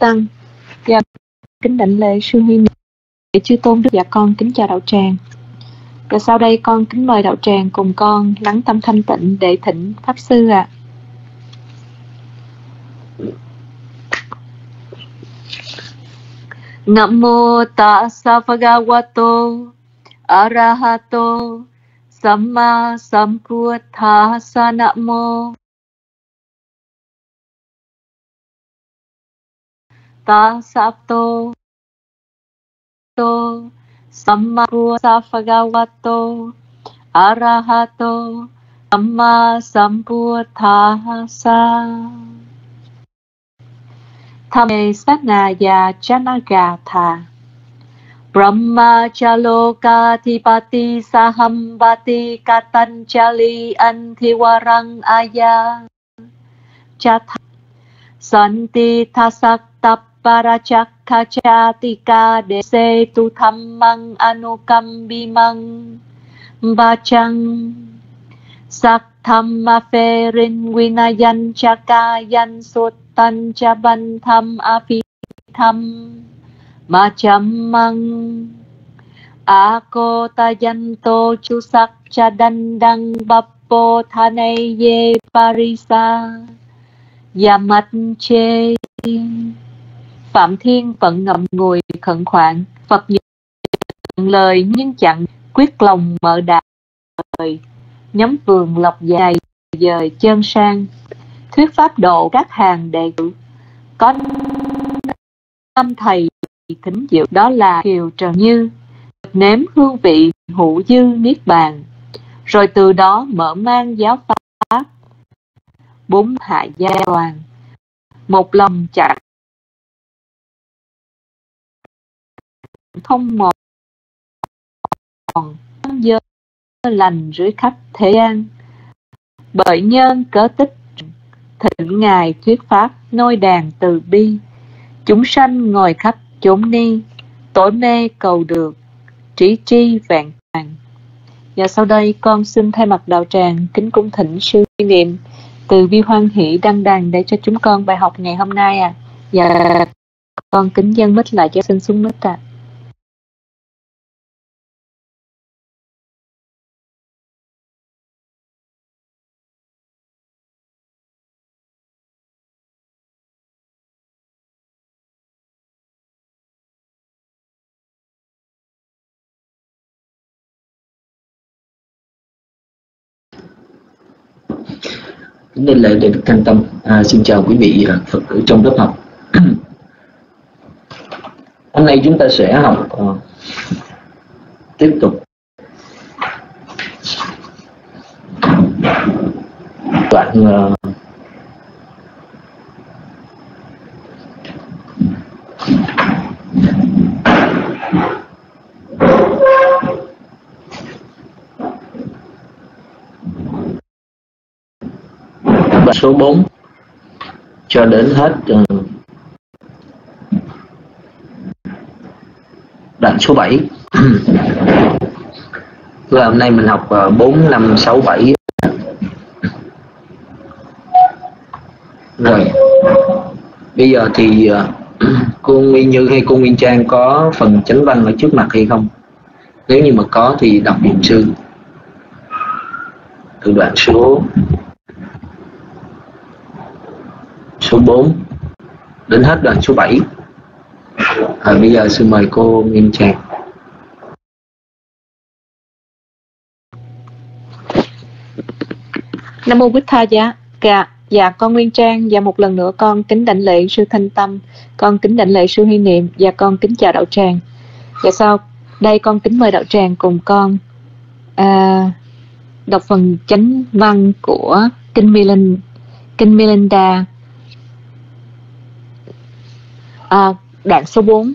Tăng. Dạ, kính đảnh lễ sư Huy Niệm, chư tôn đức. Dạ, con kính chào đạo tràng. Và sau đây con kính mời đạo tràng cùng con lắng tâm thanh tịnh để thỉnh pháp sư ạ. Nam mô tassa bhagavato arahato samma sambuddhassa. Nam mô tassa samma bhagavato arahato samma sambuddhassa. Tham sát na ya chanagatha Brahma chalokathipati sahambati katanchali antiwarang aya chatha santi thasak taparachakkhachatika dese tu dhammang anukambimang bachang sak thamma pherin vinayan chakayan suttan chaban tham api tham ma chammang ako tayanto chusak chadandang bappo thaneye parisa yamat che. Phạm Thiên Vận ngậm ngùi khẩn khoản. Phật nhận lời nhưng chẳng quyết lòng mở đạo đời. Nhóm vườn lộc dài dời chân sang, thuyết pháp độ các hàng đệ tử. Có năm thầy thính dự, đó là Kiều Trần Như, nếm hương vị hữu dư niết bàn, rồi từ đó mở mang giáo pháp. Bốn hạ gia đoàn, một lòng chặt không mòn dơ lành dưới khắp thế gian. Bởi nhân cớ tích thỉnh ngài thuyết pháp nôi đàn từ bi, chúng sanh ngồi khắp chốn ni, tối mê cầu được trí tri vẹn toàn. Và sau đây con xin thay mặt đạo tràng kính cung thỉnh sư Niệm từ bi hoan hỷ đăng đàn để cho chúng con bài học ngày hôm nay ạ. Và con kính dâng mic lại cho xin xuống mic ạ. Nên lễ để được thanh tâm. Xin chào quý vị Phật tử trong lớp học. Hôm nay chúng ta sẽ học tiếp tục đoạn số 4 cho đến hết đoạn số 7. Và hôm nay mình học 4, 5, 6, 7. Rồi bây giờ thì cô Nguyên Như hay cô Nguyên Trang có phần chánh văn ở trước mặt hay không? Nếu như mà có thì đọc giùm sư từ đoạn số 4 đến hết đoạn số 7. Bây giờ xin mời cô Nguyên Trang. Nam mô Bích Tha Giá. Dạ con Nguyên Trang, và một lần nữa con kính đảnh lễ sư Thanh Tâm, con kính đảnh lễ sư Huy Niệm, và con kính chào đạo tràng. Và sau đây con kính mời đạo tràng cùng con đọc phần chánh văn của kinh Milinda, đoạn số 4.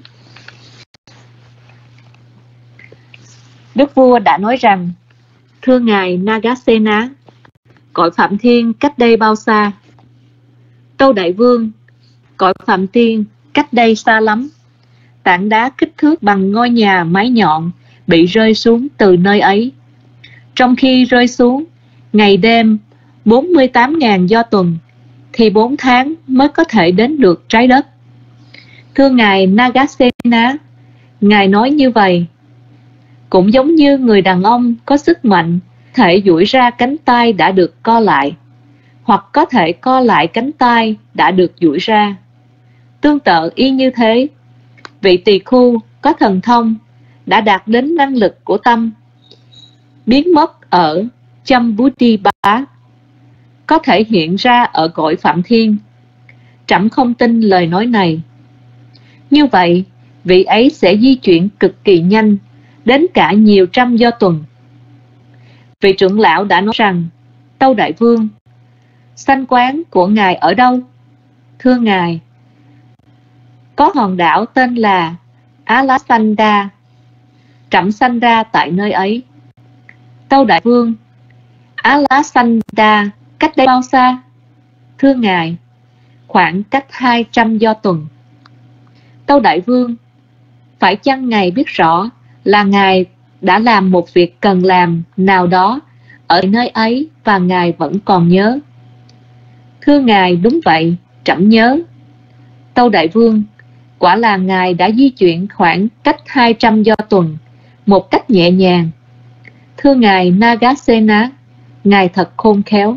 Đức vua đã nói rằng: thưa ngài Nagasena, cõi Phạm Thiên cách đây bao xa? Tâu đại vương, cõi Phạm Thiên cách đây xa lắm. Tảng đá kích thước bằng ngôi nhà mái nhọn bị rơi xuống từ nơi ấy. Trong khi rơi xuống, ngày đêm 48.000 do tuần, thì 4 tháng mới có thể đến được trái đất. Thưa Ngài Nagasena, Ngài nói như vậy cũng giống như người đàn ông có sức mạnh thể duỗi ra cánh tay đã được co lại, hoặc có thể co lại cánh tay đã được duỗi ra. Tương tự y như thế, vị tỳ khu có thần thông đã đạt đến năng lực của tâm biến mất ở Jambuddhipa, có thể hiện ra ở cõi Phạm Thiên. Trẫm không tin lời nói này. Như vậy, vị ấy sẽ di chuyển cực kỳ nhanh, đến cả nhiều trăm do tuần. Vị trưởng lão đã nói rằng, Tâu Đại Vương, sanh quán của Ngài ở đâu? Thưa Ngài, có hòn đảo tên là Alasanda, trẫm sanh ra tại nơi ấy. Tâu Đại Vương, Alasanda cách đây bao xa? Thưa Ngài, khoảng cách 200 do tuần. Tâu Đại Vương, phải chăng Ngài biết rõ là Ngài đã làm một việc cần làm nào đó ở nơi ấy và Ngài vẫn còn nhớ? Thưa Ngài, đúng vậy, trẫm nhớ. Tâu Đại Vương, quả là Ngài đã di chuyển khoảng cách 200 do tuần một cách nhẹ nhàng. Thưa Ngài Nagasena, Ngài thật khôn khéo.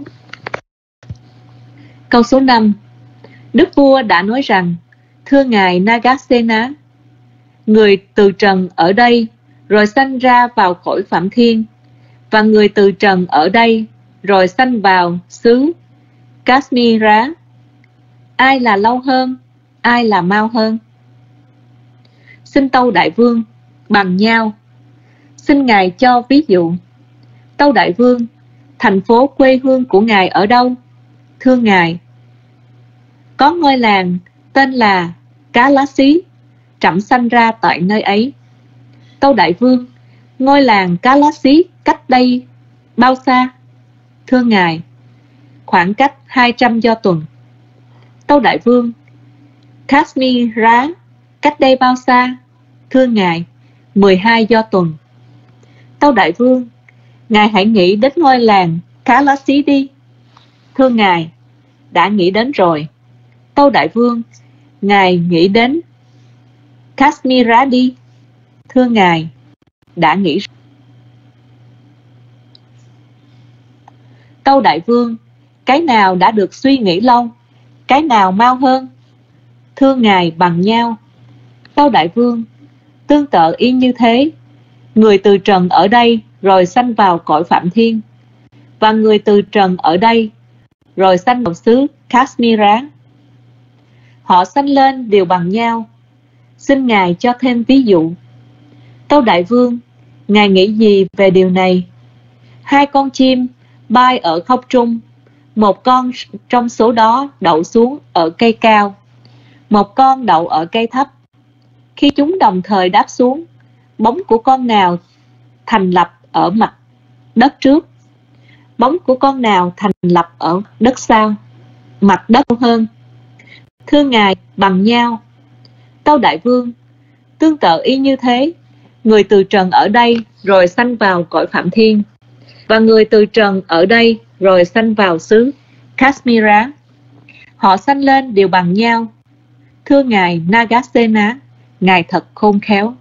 Câu số 5. Đức vua đã nói rằng, thưa Ngài Nagasena, người từ trần ở đây rồi sanh ra vào cõi Phạm Thiên, và người từ trần ở đây rồi sanh vào xứ Kashmira. Ai là lâu hơn, ai là mau hơn? Xin Tâu Đại Vương, bằng nhau. Xin Ngài cho ví dụ. Tâu Đại Vương, thành phố quê hương của Ngài ở đâu? Thưa Ngài, có ngôi làng tên là Cá Lá Xí, trẫm sanh ra tại nơi ấy. Tâu Đại Vương, ngôi làng Cá Lá Xí cách đây bao xa? Thưa Ngài, khoảng cách 200 do tuần. Tâu Đại Vương, Kashmira cách đây bao xa? Thưa Ngài, 12 do tuần. Tâu Đại Vương, Ngài hãy nghĩ đến ngôi làng Cá Lá Xí đi. Thưa Ngài, đã nghĩ đến rồi. Tâu Đại Vương, Ngài nghĩ đến Kashmira đi. Thưa Ngài, đã nghĩ. Tâu Đại Vương, cái nào đã được suy nghĩ lâu, cái nào mau hơn? Thưa Ngài, bằng nhau. Tâu Đại Vương, tương tự y như thế, người từ trần ở đây rồi sanh vào cõi Phạm Thiên, và người từ trần ở đây rồi sanh vào xứ Kashmira. Họ sanh lên đều bằng nhau. Xin Ngài cho thêm ví dụ. Tâu Đại Vương, Ngài nghĩ gì về điều này? Hai con chim bay ở không trung, một con trong số đó đậu xuống ở cây cao, một con đậu ở cây thấp. Khi chúng đồng thời đáp xuống, bóng của con nào thành lập ở mặt đất trước? Bóng của con nào thành lập ở đất sau, mặt đất hơn? Thưa Ngài, bằng nhau. Tâu Đại Vương, tương tự y như thế, người từ trần ở đây rồi sanh vào cõi Phạm Thiên, và người từ trần ở đây rồi sanh vào xứ Kashmira. Họ sanh lên đều bằng nhau. Thưa Ngài Nagasena, Ngài thật khôn khéo.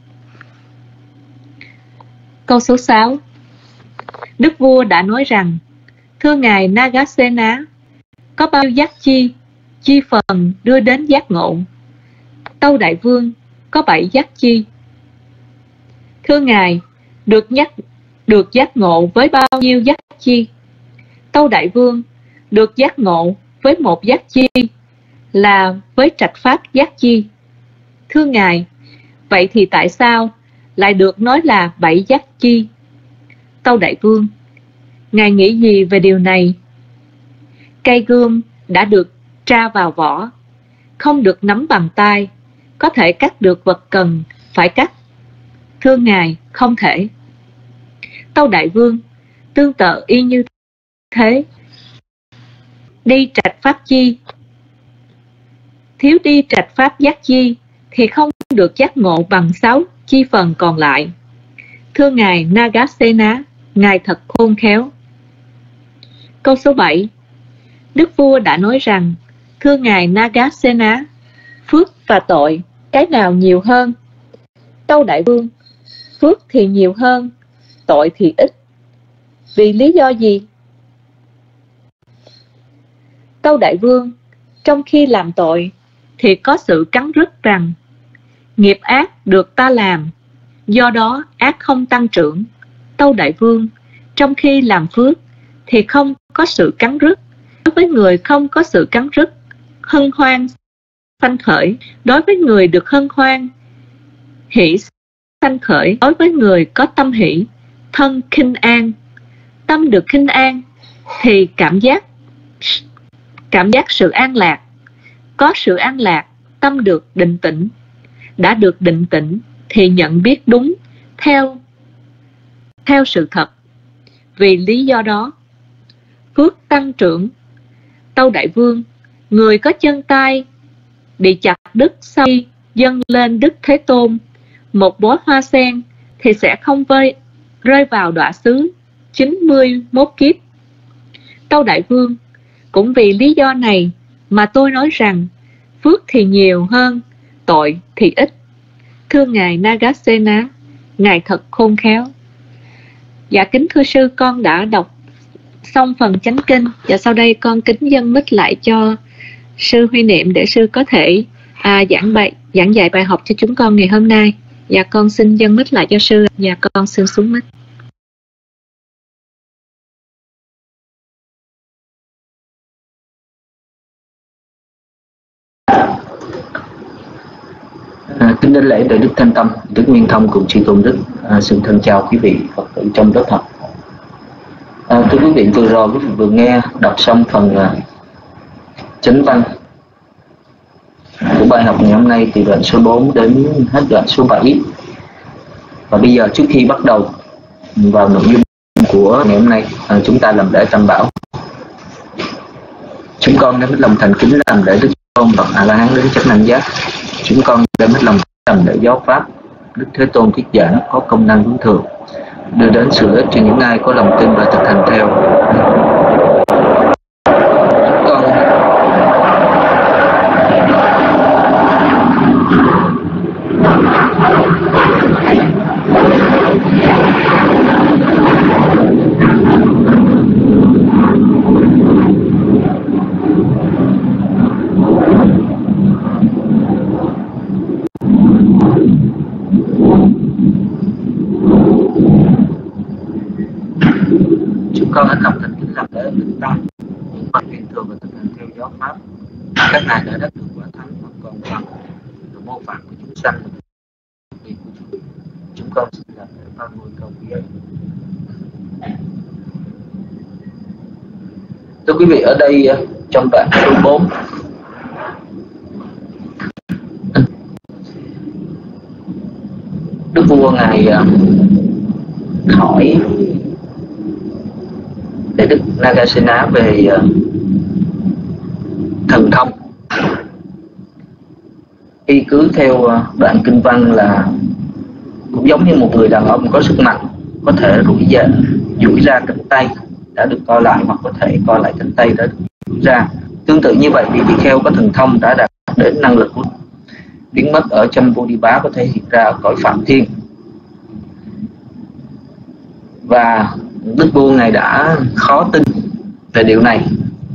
Câu số 6. Đức vua đã nói rằng, thưa Ngài Nagasena, có bao nhiêu giác chi phần đưa đến giác ngộ? Tâu Đại Vương, có 7 giác chi. Thưa Ngài, được giác ngộ với bao nhiêu giác chi? Tâu Đại Vương, được giác ngộ với một giác chi, là với trạch pháp giác chi. Thưa Ngài, vậy thì tại sao lại được nói là 7 giác chi? Tâu Đại Vương, Ngài nghĩ gì về điều này? Cây gươm đã được tra vào vỏ, không được nắm bằng tay, có thể cắt được vật cần phải cắt. Thưa Ngài, không thể. Tâu Đại Vương, tương tự y như thế, đi trạch pháp chi, thiếu đi trạch pháp giác chi thì không được giác ngộ bằng 6 chi phần còn lại. Thưa Ngài Nagasena, Ngài thật khôn khéo. Câu số 7. Đức vua đã nói rằng, thưa Ngài Nagasena, phước và tội cái nào nhiều hơn? Tâu Đại Vương: phước thì nhiều hơn, tội thì ít. Vì lý do gì? Tâu Đại Vương: trong khi làm tội thì có sự cắn rứt rằng nghiệp ác được ta làm, do đó ác không tăng trưởng. Tâu Đại Vương: trong khi làm phước thì không có sự cắn rứt. Đối với người không có sự cắn rứt, hân hoan sanh khởi. Đối với người được hân hoan, hỷ sanh khởi. Đối với người có tâm hỷ, thân khinh an. Tâm được khinh an thì cảm giác sự an lạc. Có sự an lạc, tâm được định tĩnh. Đã được định tĩnh thì nhận biết đúng theo sự thật. Vì lý do đó, phước tăng trưởng. Tâu Đại Vương: người có chân tay bị chặt đứt sau khi dâng lên Đức Thế Tôn một bó hoa sen thì sẽ không rơi vào đọa xứ 91 kiếp. Tâu Đại Vương: cũng vì lý do này mà tôi nói rằng phước thì nhiều hơn, tội thì ít. Thưa Ngài Nagasena, Ngài thật khôn khéo. Dạ kính thưa sư, con đã đọc xong phần chánh kinh, và sau đây con kính dâng mic lại cho sư Huy Niệm để sư có thể giảng dạy bài học cho chúng con ngày hôm nay. Dạ con xin dâng mic lại cho sư. Dạ con xin xuống mic. Kính đến lễ Đại Đức Thanh Tâm, Đức Nguyên Thông cùng Chư Tôn Đức. Xin thân chào quý vị Phật tử trong lớp học. Thưa quý vị, vừa rồi quý vị vừa nghe đọc xong phần chánh văn của bài học ngày hôm nay, từ đoạn số 4 đến hết đoạn số 7. Và bây giờ trước khi bắt đầu vào nội dung của ngày hôm nay, chúng ta làm lễ Tam Bảo. Chúng con đem hết lòng thành kính làm lễ Đức Tôn Phật A La Hán đến chánh năng giác. Chúng con đem hết lòng làm lễ giáo pháp Đức Thế Tôn thuyết giảng có công năng hướng thượng, đưa đến sự lợi ích cho những ai có lòng tin và thực hành theo. Con hết lòng thành kính làm lễ Đức Tăng, những bậc hiền thường và thực hành theo giáo pháp. Các ngài đã đắc được quả thánh hoặc còn bằng sự mô phạm của chúng sanh. Chúng con xin làm lễ phao nuôi cầu quý ấy. Thưa quý vị, ở đây trong đoạn số 4, Đức Vua ngài hỏi Đại Đức Nagasena về thần thông. Y cứ theo đoạn kinh văn là cũng giống như một người đàn ông có sức mạnh, có thể duỗi ra cánh tay đã được co lại, hoặc có thể co lại cánh tay đã được duỗi ra. Tương tự như vậy, vị tỳ kheo có thần thông đã đạt đến năng lực biến mất ở trong Bodhipa có thể hiện ra ở cõi Phạm Thiên. Và Đức Vua ngài đã khó tin về điều này,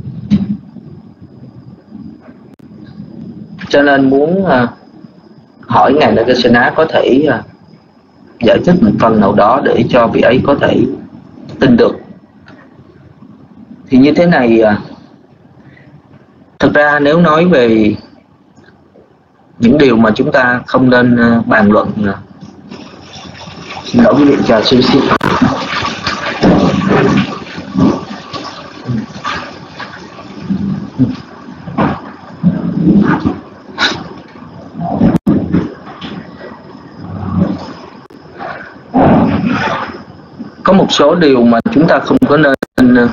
cho nên muốn hỏi ngài Nagasena có thể giải thích một phần nào đó để cho vị ấy có thể tin được. Thì như thế này, thật ra nếu nói về những điều mà chúng ta không nên bàn luận, xin lỗi quý vị, chào sư xin. Có một số điều mà chúng ta không có nên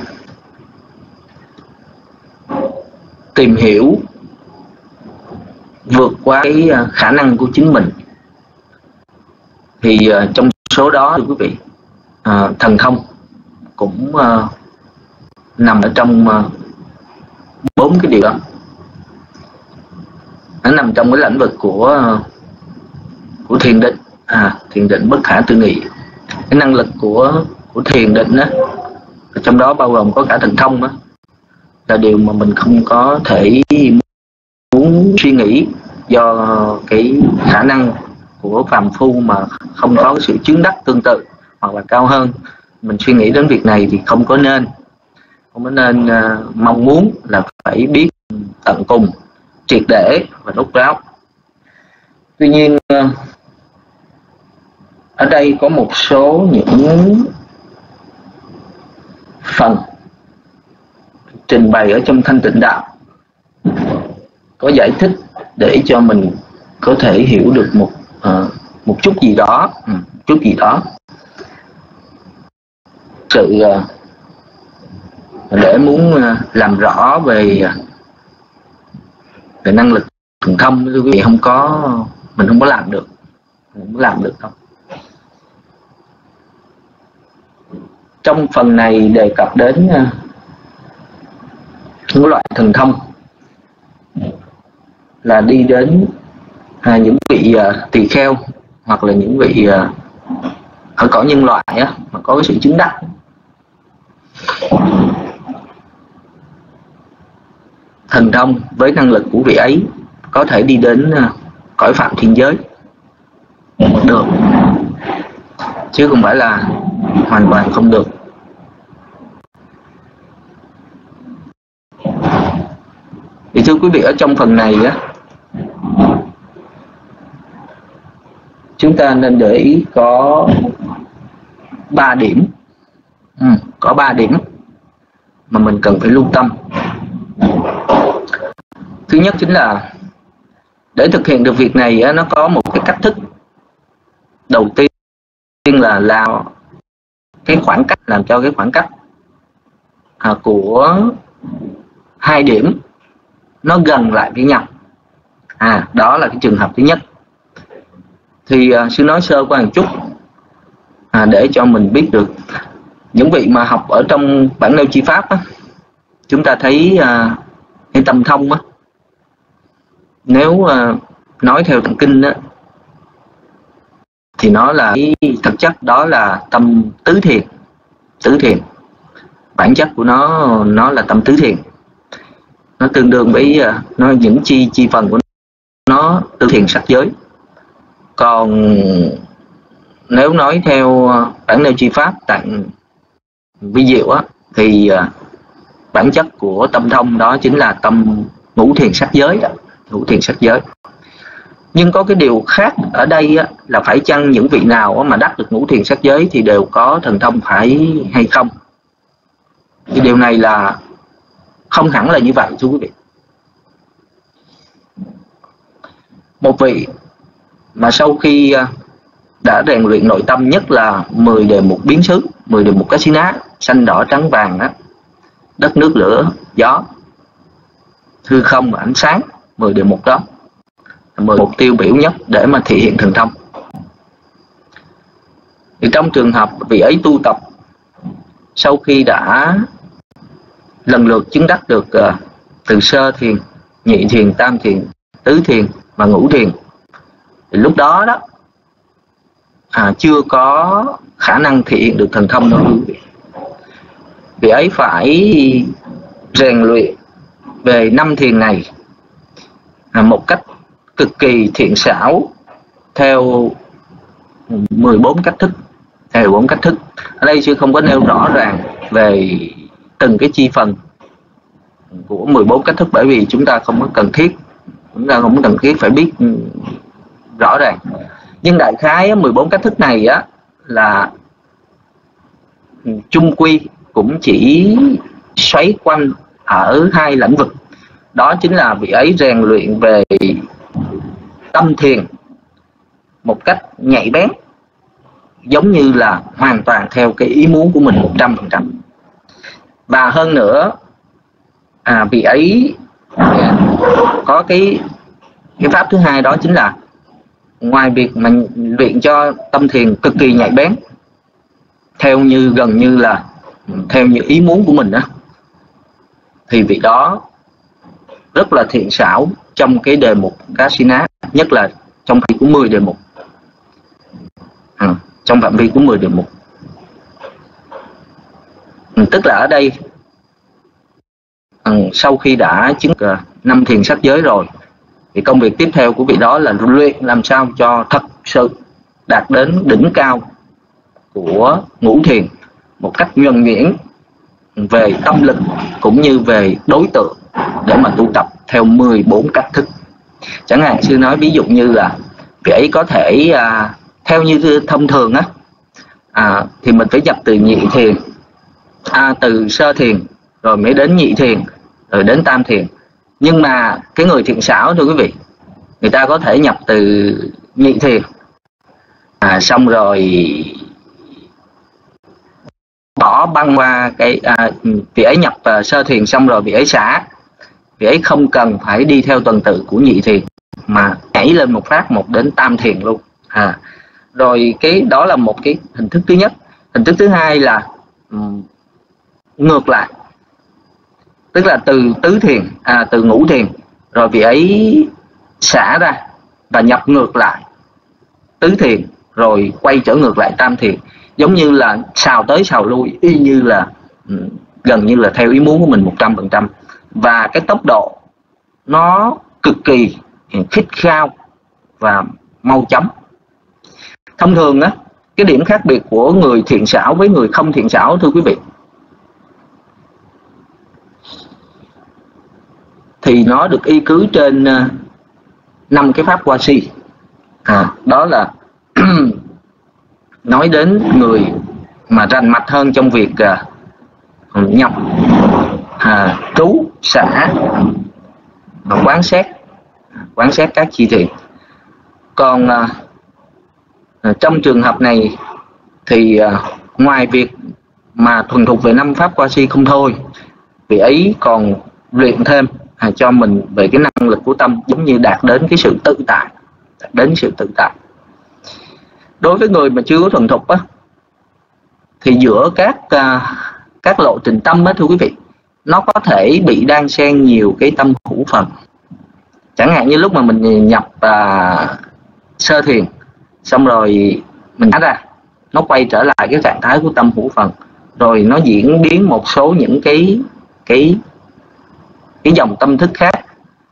tìm hiểu vượt qua cái khả năng của chính mình. Thì trong số đó, quý vị, thần thông cũng nằm ở trong 4 cái điều đó. Nó nằm trong cái lĩnh vực của của thiền định, thiền định bất khả tư nghị. Cái năng lực của thiền định á, trong đó bao gồm có cả thần thông á, là điều mà mình không có thể muốn suy nghĩ, do cái khả năng của phàm phu mà không có sự chứng đắc tương tự hoặc là cao hơn. Mình suy nghĩ đến việc này thì không có nên mong muốn là phải biết tận cùng, triệt để và rốt ráo. Tuy nhiên ở đây có một số những phần trình bày ở trong Thanh Tịnh Đạo có giải thích để cho mình có thể hiểu được một chút gì đó, sự để muốn làm rõ về năng lực thần thông. Quý vị mình không có làm được, đâu. Trong phần này đề cập đến những loại thần thông là đi đến những vị tỳ kheo hoặc là những vị ở cõi nhân loại á, mà có cái sự chứng đắc. Thần thông với năng lực của vị ấy có thể đi đến cõi phạm thiên giới được, chứ không phải là hoàn toàn không được. Thì thưa quý vị, ở trong phần này á, chúng ta nên để ý có 3 điểm. Có 3 điểm mà mình cần phải lưu tâm. Thứ nhất chính là để thực hiện được việc này á, nó có một cái cách thức. Đầu tiên là làm cái khoảng cách, làm cho cái khoảng cách của 2 điểm nó gần lại với nhau. Đó là cái trường hợp thứ nhất. Thì sư nói sơ qua một chút để cho mình biết được. Những vị mà học ở trong bản nêu chi pháp á, chúng ta thấy cái tâm thông á, nếu nói theo tạng kinh á, thì nó là thực chất đó là tâm tứ thiền. Bản chất của nó là tâm tứ thiền. Nó tương đương với những chi phần của nó tứ thiền sắc giới. Còn nếu nói theo bản nêu chi pháp tạng vi diệu á, thì bản chất của tâm thông đó chính là tâm ngũ thiền sắc giới đó, ngũ thiền sắc giới. Nhưng có cái điều khác ở đây á, là phải chăng những vị nào mà đắc được ngũ thiền sắc giới thì đều có thần thông phải hay không? Cái điều này là không hẳn là như vậy thưa quý vị. Một vị mà sau khi đã rèn luyện nội tâm, nhất là 10 đề mục biến xứ, 10 đề mục Kasina, xanh đỏ trắng vàng đó, đất nước lửa gió, hư không và ánh sáng, 10 đề mục đó, 10 mục tiêu biểu nhất để mà thể hiện thần thông. Thì trong trường hợp vị ấy tu tập sau khi đã lần lượt chứng đắc được từ sơ thiền, nhị thiền, tam thiền, tứ thiền và ngũ thiền, thì lúc đó chưa có khả năng thể hiện được thần thông đâu. Vị ấy phải rèn luyện về 5 thiền này một cách cực kỳ thiện xảo theo 14 cách thức. Ở đây sư không có nêu rõ ràng về từng cái chi phần của 14 cách thức, bởi vì chúng ta không có cần thiết phải biết rõ ràng. Nhưng đại khái 14 cách thức này á, là chung quy cũng chỉ xoay quanh ở 2 lĩnh vực. Đó chính là vị ấy rèn luyện về tâm thiền một cách nhạy bén, giống như là hoàn toàn theo cái ý muốn của mình 100%. Và hơn nữa, vị ấy có cái pháp thứ hai, đó chính là ngoài việc mình luyện cho tâm thiền cực kỳ nhạy bén, gần như là theo như ý muốn của mình đó, thì vị đó rất là thiện xảo trong cái đề mục Kasina, nhất là trong khi của 10 đề mục. trong phạm vi của 10 địa mục. Tức là ở đây sau khi đã chứng 5 thiền sắc giới rồi thì công việc tiếp theo của vị đó là luyện làm sao cho thật sự đạt đến đỉnh cao của ngũ thiền một cách nhuần nhuyễn về tâm lực cũng như về đối tượng để mà tu tập theo 14 cách thức. Chẳng hạn sư nói ví dụ như là vị ấy có thể theo như thông thường thì mình phải nhập từ nhị thiền, từ sơ thiền rồi mới đến nhị thiền rồi đến tam thiền. Nhưng mà cái người thiện xảo thưa quý vị, người ta có thể nhập từ nhị thiền xong rồi bỏ băng qua cái vị ấy nhập sơ thiền xong rồi vị ấy xả, vị ấy không cần phải đi theo tuần tự của nhị thiền mà nhảy lên một phát một đến tam thiền luôn. Rồi cái đó là một cái hình thức thứ nhất. Hình thức thứ hai là ngược lại, tức là từ tứ thiền từ ngũ thiền rồi vị ấy xả ra và nhập ngược lại tứ thiền rồi quay trở ngược lại tam thiền, giống như là xào tới xào lui, y như là gần như là theo ý muốn của mình 100%, và cái tốc độ nó cực kỳ khít khao và mau chóng. Thông thường cái điểm khác biệt của người thiện xảo với người không thiện xảo thưa quý vị, thì nó được y cứ trên 5 cái pháp hoa si. Đó là nói đến người mà rành mạch hơn trong việc nhập, trú, xả và quán xét các chi thiện. Còn trong trường hợp này thì ngoài việc mà thuần thục về 5 pháp hoa si không thôi, vị ấy còn luyện thêm cho mình về cái năng lực của tâm, giống như đạt đến cái sự tự tại. Đối với người mà chưa có thuần thục thì giữa các lộ trình tâm thưa quý vị, nó có thể bị đan xen nhiều cái tâm hữu phần. Chẳng hạn như lúc mà mình nhập sơ thiền xong rồi mình thả ra, nó quay trở lại cái trạng thái của tâm hữu phần, rồi nó diễn biến một số những cái dòng tâm thức khác.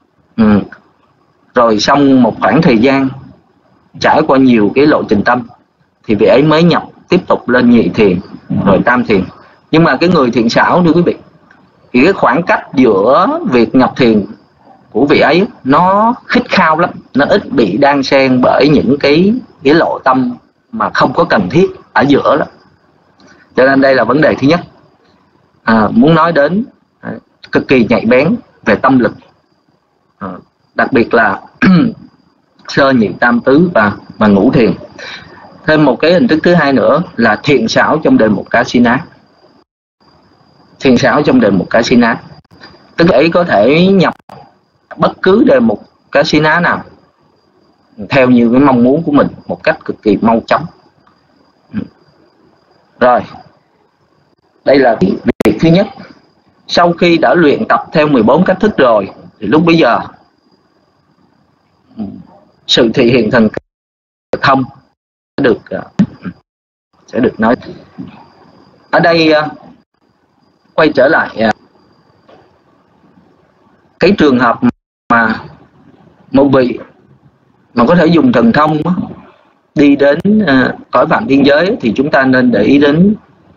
Rồi xong một khoảng thời gian trải qua nhiều cái lộ trình tâm thì vị ấy mới nhập tiếp tục lên nhị thiền rồi tam thiền. Nhưng mà cái người thiện xảo thưa quý vị, thì cái khoảng cách giữa việc nhập thiền của vị ấy nó khít khao lắm, nó ít bị đan xen bởi những cái lộ tâm mà không có cần thiết ở giữa đó. Cho nên đây là vấn đề thứ nhất muốn nói đến, cực kỳ nhạy bén về tâm lực, đặc biệt là sơ nhị tam tứ và ngũ thiền. Thêm một cái hình thức thứ hai nữa là thiện xảo trong đề mục Kasina. Thiện xảo trong đề mục Kasina tức ấy có thể nhập bất cứ đề mục Kasina nào theo như cái mong muốn của mình một cách cực kỳ mau chóng. Rồi, đây là việc thứ nhất. Sau khi đã luyện tập theo 14 cách thức rồi thì lúc bấy giờ sự thị hiện thần thông sẽ được nói. Ở đây quay trở lại cái trường hợp mà một vị mà có thể dùng thần thông đi đến cõi phạm thiên giới, thì chúng ta nên để ý đến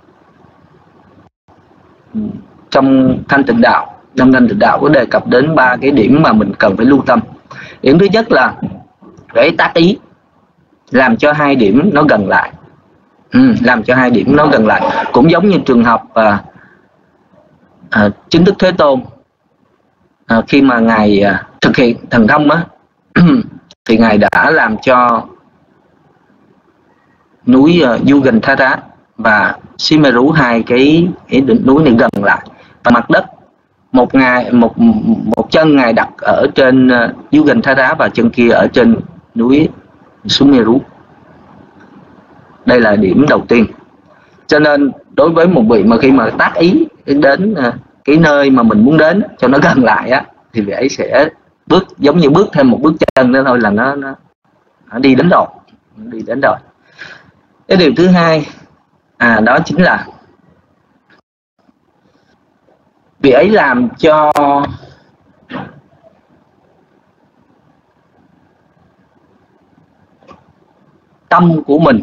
trong thanh tịnh đạo. Trong thanh tịnh đạo có đề cập đến 3 cái điểm mà mình cần phải lưu tâm. Điểm thứ nhất là để tác ý làm cho 2 điểm nó gần lại. Làm cho 2 điểm nó gần lại, cũng giống như trường hợp chính Đức Thế Tôn khi mà ngài thực hiện thần thông thì ngài đã làm cho núi Yuganthara và Simeru, 2 cái đỉnh núi này gần lại, và mặt đất một chân ngài đặt ở trên Yuganthara và chân kia ở trên núi Sumeru. Đây là điểm đầu tiên. Cho nên đối với một vị mà khi mà tác ý đến cái nơi mà mình muốn đến cho nó gần lại thì vị ấy sẽ giống như bước thêm một bước chân nữa thôi là nó đi đến rồi. Cái điều thứ hai đó chính là vị ấy làm cho tâm của mình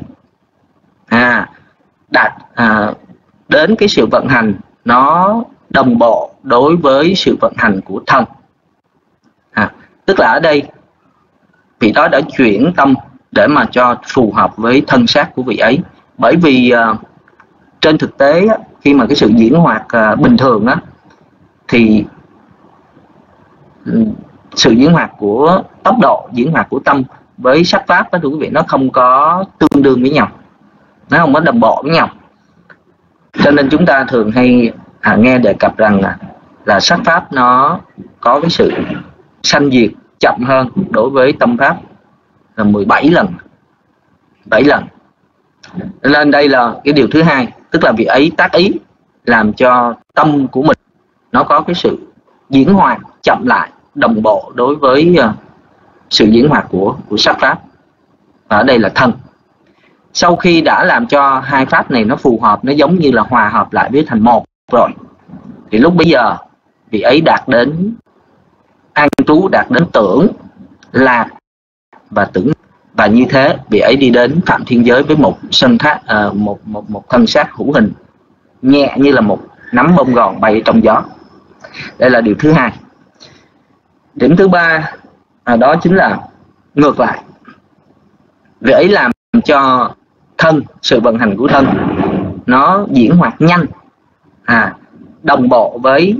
đạt đến cái sự vận hành nó đồng bộ đối với sự vận hành của thân. Tức là ở đây vị đó đã chuyển tâm để mà cho phù hợp với thân xác của vị ấy. Bởi vì trên thực tế khi mà cái sự diễn hoạt bình thường thì sự diễn hoạt của tốc độ diễn hoạt của tâm với sắc pháp đó, thưa quý vị, nó không có tương đương với nhau, nó không có đồng bộ với nhau. Cho nên chúng ta thường hay nghe đề cập rằng là sắc pháp nó có cái sự sanh diệt chậm hơn đối với tâm pháp là 17 lần. 7 lần. Nên đây là cái điều thứ hai, tức là vị ấy tác ý làm cho tâm của mình nó có cái sự diễn hoạt chậm lại, đồng bộ đối với sự diễn hoạt của sắc pháp. Và ở đây là thân. Sau khi đã làm cho hai pháp này nó phù hợp, nó giống như là hòa hợp lại với thành một rồi, thì lúc bấy giờ vị ấy đạt đến an trú, đạt đến tưởng, lạc và tưởng. Và như thế vị ấy đi đến phạm thiên giới với một thân một thân xác hữu hình nhẹ như là một nắm bông gòn bay trong gió. Đây là điều thứ hai. Điểm thứ ba đó chính là ngược lại, vị ấy làm cho thân, sự vận hành của thân nó diễn hoạt nhanh, đồng bộ với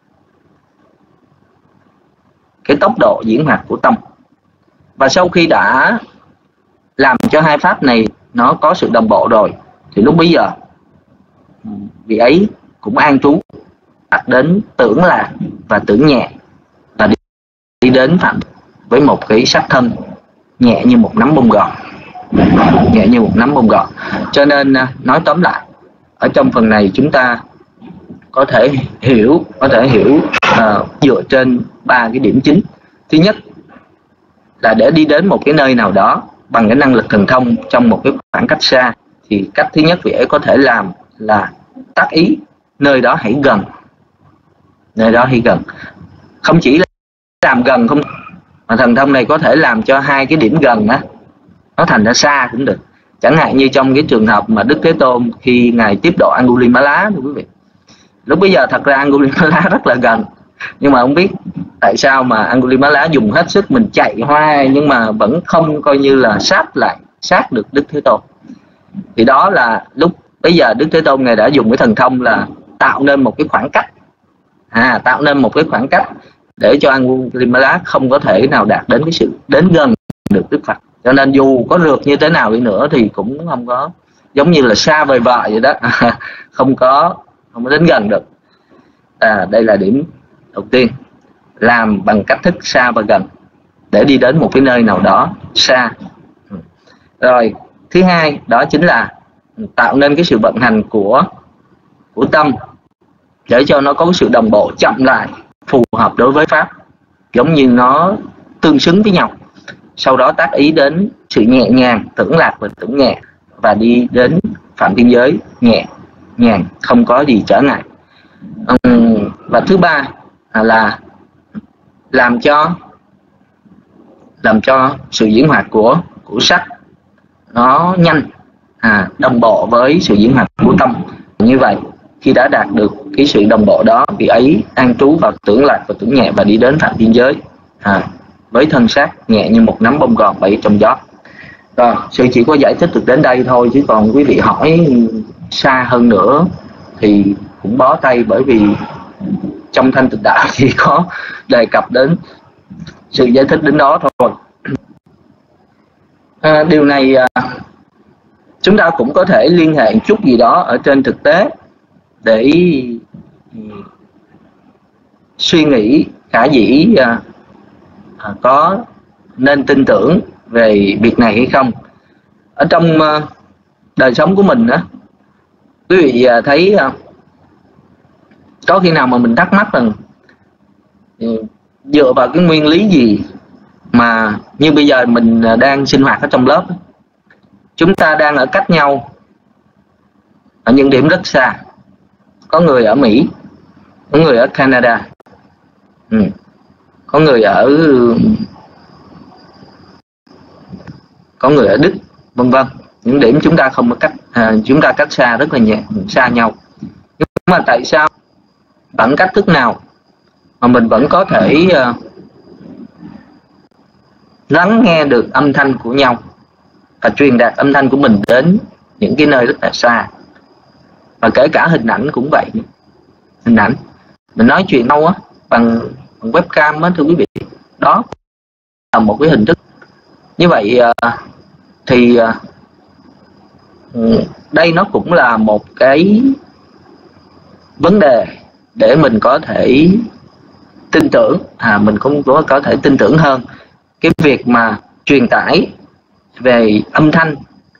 cái tốc độ diễn hoạt của tâm. Và sau khi đã làm cho hai pháp này nó có sự đồng bộ rồi, thì lúc bấy giờ vị ấy cũng an trú đạt đến tưởng lạc và tưởng nhẹ, và đi đến phạm với một cái sắc thân nhẹ như một nắm bông gòn. Nhẹ như một nắm bông gòn. Cho nên nói tóm lại, ở trong phần này chúng ta có thể hiểu dựa trên ba cái điểm chính. Thứ nhất là để đi đến một cái nơi nào đó bằng cái năng lực thần thông trong một cái khoảng cách xa, thì cách thứ nhất vị ấy có thể làm là tác ý nơi đó hãy gần. Nơi đó hãy gần. Không chỉ là làm gần không, mà thần thông này có thể làm cho hai cái điểm gần nó thành ra xa cũng được. Chẳng hạn như trong cái trường hợp mà Đức Thế Tôn khi Ngài tiếp độ Angulimala, thưa quý vị, lúc bây giờ thật ra Angulimala rất là gần, nhưng mà không biết tại sao mà Angulimala dùng hết sức mình chạy hoài nhưng mà vẫn không coi như là sát được Đức Thế Tôn. Thì đó là lúc bây giờ Đức Thế Tôn Ngài đã dùng cái thần thông là tạo nên một cái khoảng cách, tạo nên một cái khoảng cách để cho Angulimala không có thể nào đạt đến cái sự đến gần được Đức Phật. Cho nên dù có rượt như thế nào đi nữa thì cũng không có, giống như là xa vời vợi vậy đó, không có đến gần được. Đây là điểm đầu tiên, làm bằng cách thức xa và gần để đi đến một cái nơi nào đó xa. Rồi thứ hai đó chính là tạo nên cái sự vận hành của tâm để cho nó có cái sự đồng bộ chậm lại, phù hợp đối với pháp, giống như nó tương xứng với nhau. Sau đó tác ý đến sự nhẹ nhàng, tưởng lạc và tưởng nhẹ, và đi đến phạm thiên giới nhẹ nhàng, không có gì trở ngại. Và thứ ba là làm cho sự diễn hoạt của sắc nó nhanh, đồng bộ với sự diễn hoạt của tâm. Như vậy khi đã đạt được cái sự đồng bộ đó, vị ấy an trú vào tưởng lạc và tưởng nhẹ và đi đến phạm thiên giới với thân xác nhẹ như một nắm bông gòn bay trong gió. Rồi, sư chỉ có giải thích được đến đây thôi, chứ còn quý vị hỏi xa hơn nữa thì cũng bó tay, bởi vì trong Thanh Tịnh Đạo chỉ có đề cập đến sự giải thích đến đó thôi. Điều này chúng ta cũng có thể liên hệ chút gì đó ở trên thực tế để suy nghĩ khả dĩ có nên tin tưởng về việc này hay không. Ở trong đời sống của mình quý vị thấy có khi nào mà mình thắc mắc rằng dựa vào cái nguyên lý gì mà như bây giờ mình đang sinh hoạt ở trong lớp, chúng ta đang ở cách nhau ở những điểm rất xa. Có người ở Mỹ, có người ở Canada, có người ở Đức, vân vân. Những điểm chúng ta không có cách, chúng ta cách xa rất là xa nhau. Nhưng mà tại sao bằng cách thức nào mà mình vẫn có thể lắng nghe được âm thanh của nhau và truyền đạt âm thanh của mình đến những cái nơi rất là xa? Và kể cả hình ảnh cũng vậy. Hình ảnh mình nói chuyện đâu á bằng webcam á, thưa quý vị, đó là một cái hình thức. Như vậy thì đây nó cũng là một cái vấn đề để mình có thể tin tưởng, mình cũng có thể tin tưởng hơn cái việc mà truyền tải về âm thanh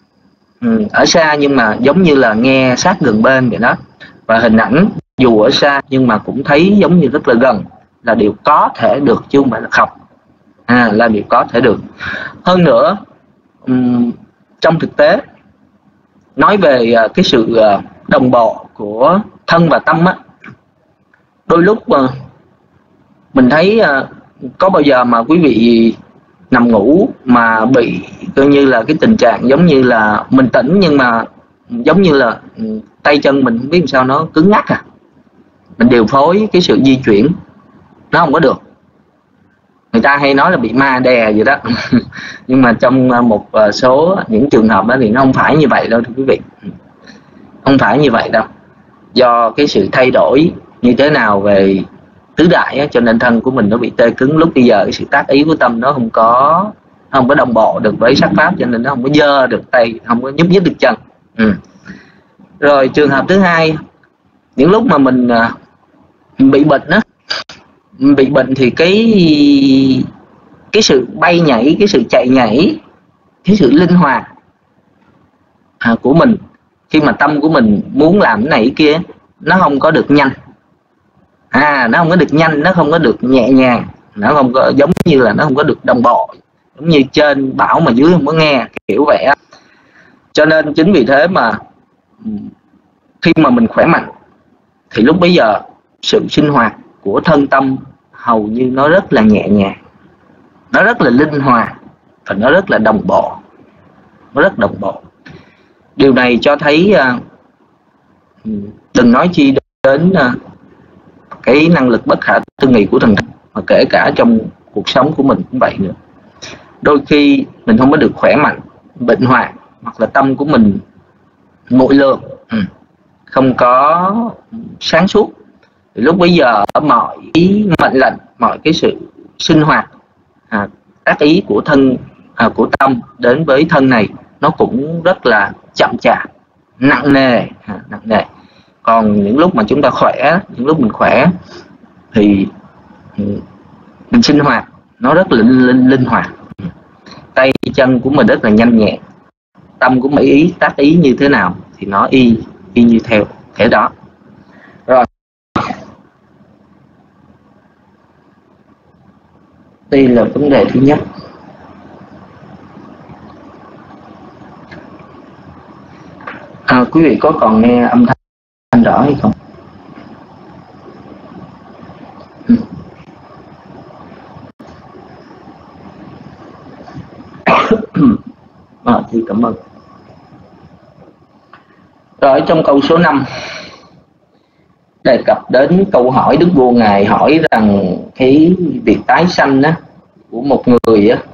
ở xa nhưng mà giống như là nghe sát gần bên vậy đó, và hình ảnh dù ở xa nhưng mà cũng thấy giống như rất là gần, là điều có thể được chứ không phải là không, là điều có thể được. Hơn nữa, trong thực tế nói về cái sự đồng bộ của thân và tâm á, đôi lúc mình thấy có bao giờ mà quý vị nằm ngủ mà bị coi như là cái tình trạng giống như là mình tỉnh nhưng mà giống như là tay chân mình không biết sao nó cứng ngắc, mình điều phối cái sự di chuyển nó không có được. Người ta hay nói là bị ma đè vậy đó nhưng mà trong một số những trường hợp đó thì nó không phải như vậy đâu thưa quý vị, không phải như vậy đâu. Do cái sự thay đổi như thế nào về tứ đại á, cho nên thân của mình nó bị tê cứng. Lúc bây giờ cái sự tác ý của tâm nó không có đồng bộ được với sắc pháp, cho nên nó không có giơ được tay, không có nhúc nhích được chân. Rồi trường hợp thứ hai, những lúc mà mình bị bệnh á, bị bệnh thì cái sự bay nhảy, cái sự chạy nhảy, cái sự linh hoạt của mình khi mà tâm của mình muốn làm cái này cái kia, nó không có được nhanh, nó không có được nhanh, nó không có được nhẹ nhàng, nó không có giống như là nó không có được đồng bộ, giống như trên bảo mà dưới không có nghe, kiểu vậy á. Cho nên chính vì thế mà khi mà mình khỏe mạnh thì lúc bấy giờ sự sinh hoạt của thân tâm hầu như nó rất là nhẹ nhàng, nó rất là linh hoạt và nó rất là đồng bộ, nó rất đồng bộ. Điều này cho thấy đừng nói chi đến cái năng lực bất khả tư nghị của thần, mà kể cả trong cuộc sống của mình cũng vậy nữa. Đôi khi mình không có được khỏe mạnh, bệnh hoạn, hoặc là tâm của mình nguội lường, không có sáng suốt, thì lúc bấy giờ mọi ý mệnh lệnh, mọi cái sự sinh hoạt tác ý của thân của tâm đến với thân này nó cũng rất là chậm chạp, nặng nề. Còn những lúc mà chúng ta khỏe, những lúc mình khỏe thì mình sinh hoạt nó rất là linh hoạt, tay chân của mình rất là nhanh nhẹn, tâm của mình ý tác ý như thế nào thì nó y như theo thế đó. Rồi đây là vấn đề thứ nhất. Quý vị có còn nghe âm thanh rõ hay không? Thì cảm ơn. Rồi trong câu số 5 đề cập đến câu hỏi Đức Vua Ngài hỏi rằng cái việc tái sanh á, của một người á,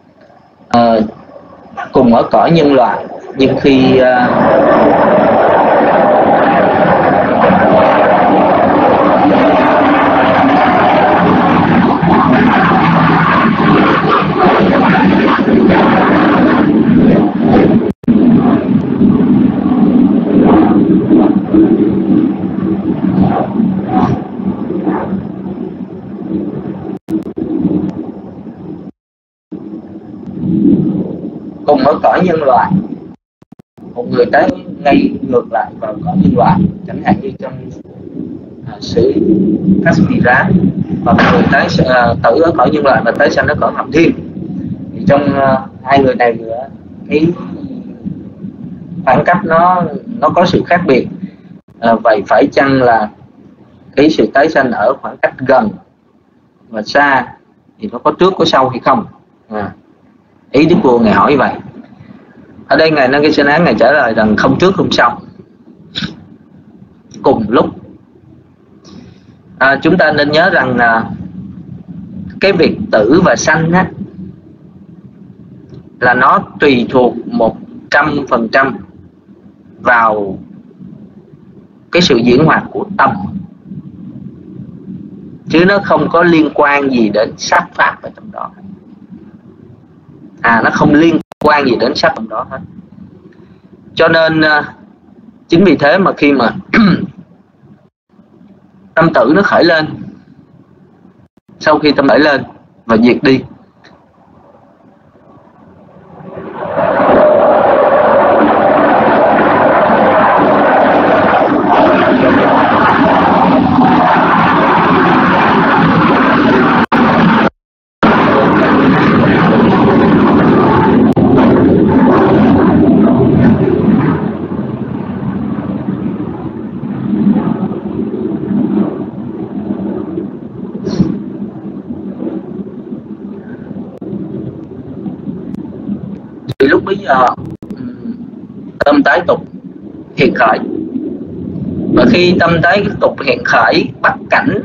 cùng ở cõi nhân loại, nhưng khi cùng ở cõi nhân loại, một người tới ngay ngược lại vào cõi nhân loại, chẳng hạn như trong sử Caspira, và một người tới tử ở cõi nhân loại và tới sanh ở cõi Phạm Thiên. Thì trong hai người này cái khoảng cách nó có sự khác biệt. Vậy phải chăng là cái sự tái sanh ở khoảng cách gần và xa thì nó có trước có sau hay không? Ý Đức Vua Ngài hỏi vậy. Ở đây Ngài Nagasena Ngài trả lời rằng không trước không sau, cùng lúc. Chúng ta nên nhớ rằng cái việc tử và sanh á, là nó tùy thuộc 100% vào cái sự diễn hoạt của tâm, chứ nó không có liên quan gì đến sát pháp ở trong đó. Nó không liên quan gì đến sát trong đó hết. Cho nên chính vì thế mà khi mà tâm tử nó khởi lên, sau khi tâm khởi lên và diệt đi, thì lúc bấy giờ tâm tái tục hiện khởi. Và khi tâm tái tục hiện khởi bắt cảnh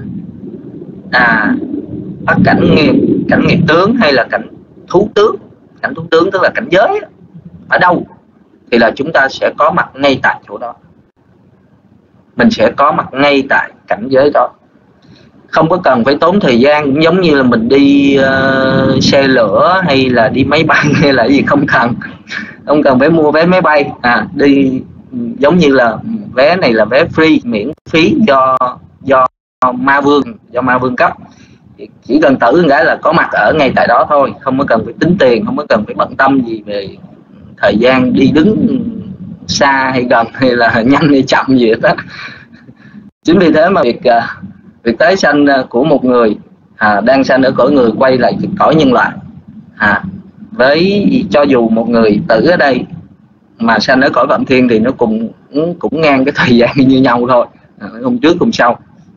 cảnh nghiệp tướng hay là cảnh thú tướng. Cảnh thú tướng tức là cảnh giới ở đâu thì là chúng ta sẽ có mặt ngay tại chỗ đó. Mình sẽ có mặt ngay tại cảnh giới đó, không có cần phải tốn thời gian. Cũng giống như là mình đi xe lửa hay là đi máy bay hay là gì, không cần phải mua vé máy bay. Đi giống như là vé này là vé free, miễn phí do ma vương cấp. Chỉ cần tử cái là có mặt ở ngay tại đó thôi, không có cần phải tính tiền, không có cần phải bận tâm gì về thời gian đi đứng xa hay gần hay là nhanh hay chậm gì hết đó. Chính vì thế mà việc tái sanh của một người đang sanh ở cõi người quay lại cõi nhân loại, với cho dù một người tử ở đây mà sanh ở cõi Phạm Thiên thì nó cũng ngang cái thời gian như nhau thôi, không trước không sau.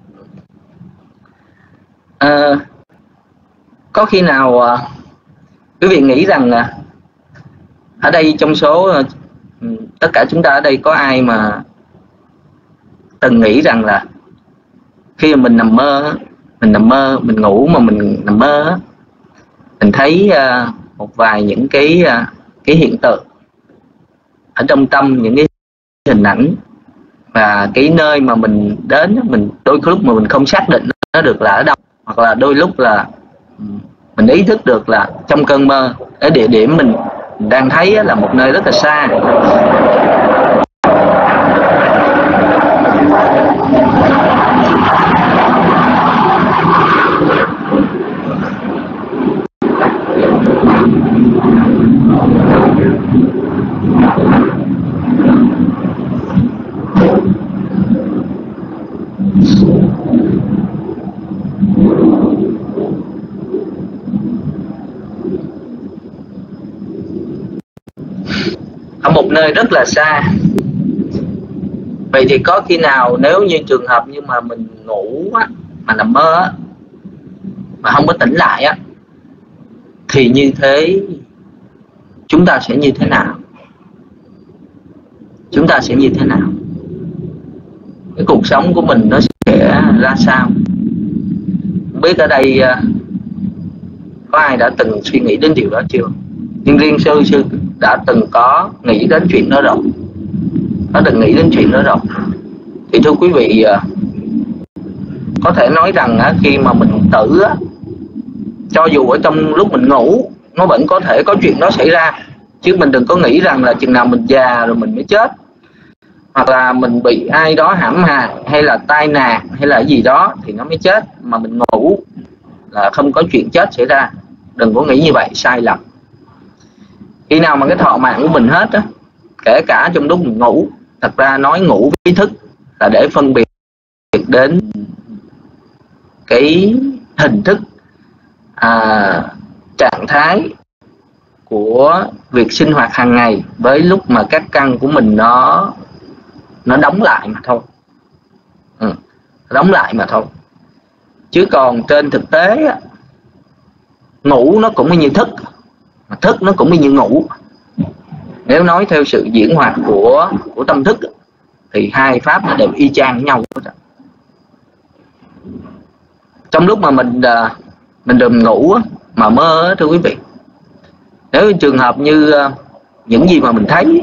Có khi nào quý vị nghĩ rằng ở đây trong số tất cả chúng ta ở đây có ai mà từng nghĩ rằng là khi mà mình nằm mơ, mình ngủ mà mình nằm mơ, mình thấy một vài những cái hiện tượng ở trong tâm, những cái hình ảnh và cái nơi mà mình đến, mình đôi lúc mà mình không xác định nó được là ở đâu, hoặc là đôi lúc là mình ý thức được là trong cơn mơ ở địa điểm mình đang thấy là một nơi rất là xa. Ở một nơi rất là xa. Vậy thì có khi nào nếu như trường hợp như mà mình ngủ á, mà nằm mơ á, mà không có tỉnh lại á, thì như thế chúng ta sẽ như thế nào? Chúng ta sẽ như thế nào? Cái cuộc sống của mình nó sẽ ra sao? Không biết ở đây có ai đã từng suy nghĩ đến điều đó chưa? Nhưng riêng sư đã từng có nghĩ đến chuyện đó rồi. Thì thưa quý vị, có thể nói rằng khi mà mình tử, cho dù ở trong lúc mình ngủ nó vẫn có thể có chuyện đó xảy ra. Chứ mình đừng có nghĩ rằng là chừng nào mình già rồi mình mới chết, hoặc là mình bị ai đó hãm hại hay là tai nạn hay là gì đó thì nó mới chết. Mà mình ngủ là không có chuyện chết xảy ra. Đừng có nghĩ như vậy, sai lầm. Khi nào mà cái thọ mạng của mình hết á, kể cả trong lúc mình ngủ, thật ra nói ngủ với thức là để phân biệt đến cái hình thức trạng thái của việc sinh hoạt hàng ngày với lúc mà các căn của mình nó đóng lại mà thôi. Đóng lại mà thôi. Chứ còn trên thực tế á, ngủ nó cũng như thức, thức nó cũng như ngủ. Nếu nói theo sự diễn hoạt của tâm thức thì hai pháp nó đều y chang với nhau. Trong lúc mà mình đừng ngủ mà mơ, thưa quý vị, nếu trường hợp như những gì mà mình thấy,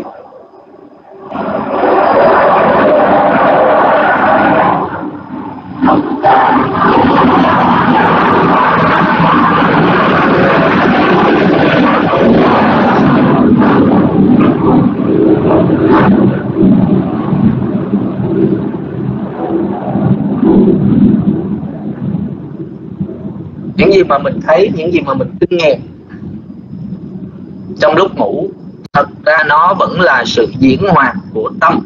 những gì mà mình thấy, những gì mà mình kinh nghiệm trong lúc ngủ, thật ra nó vẫn là sự diễn hoạt của tâm.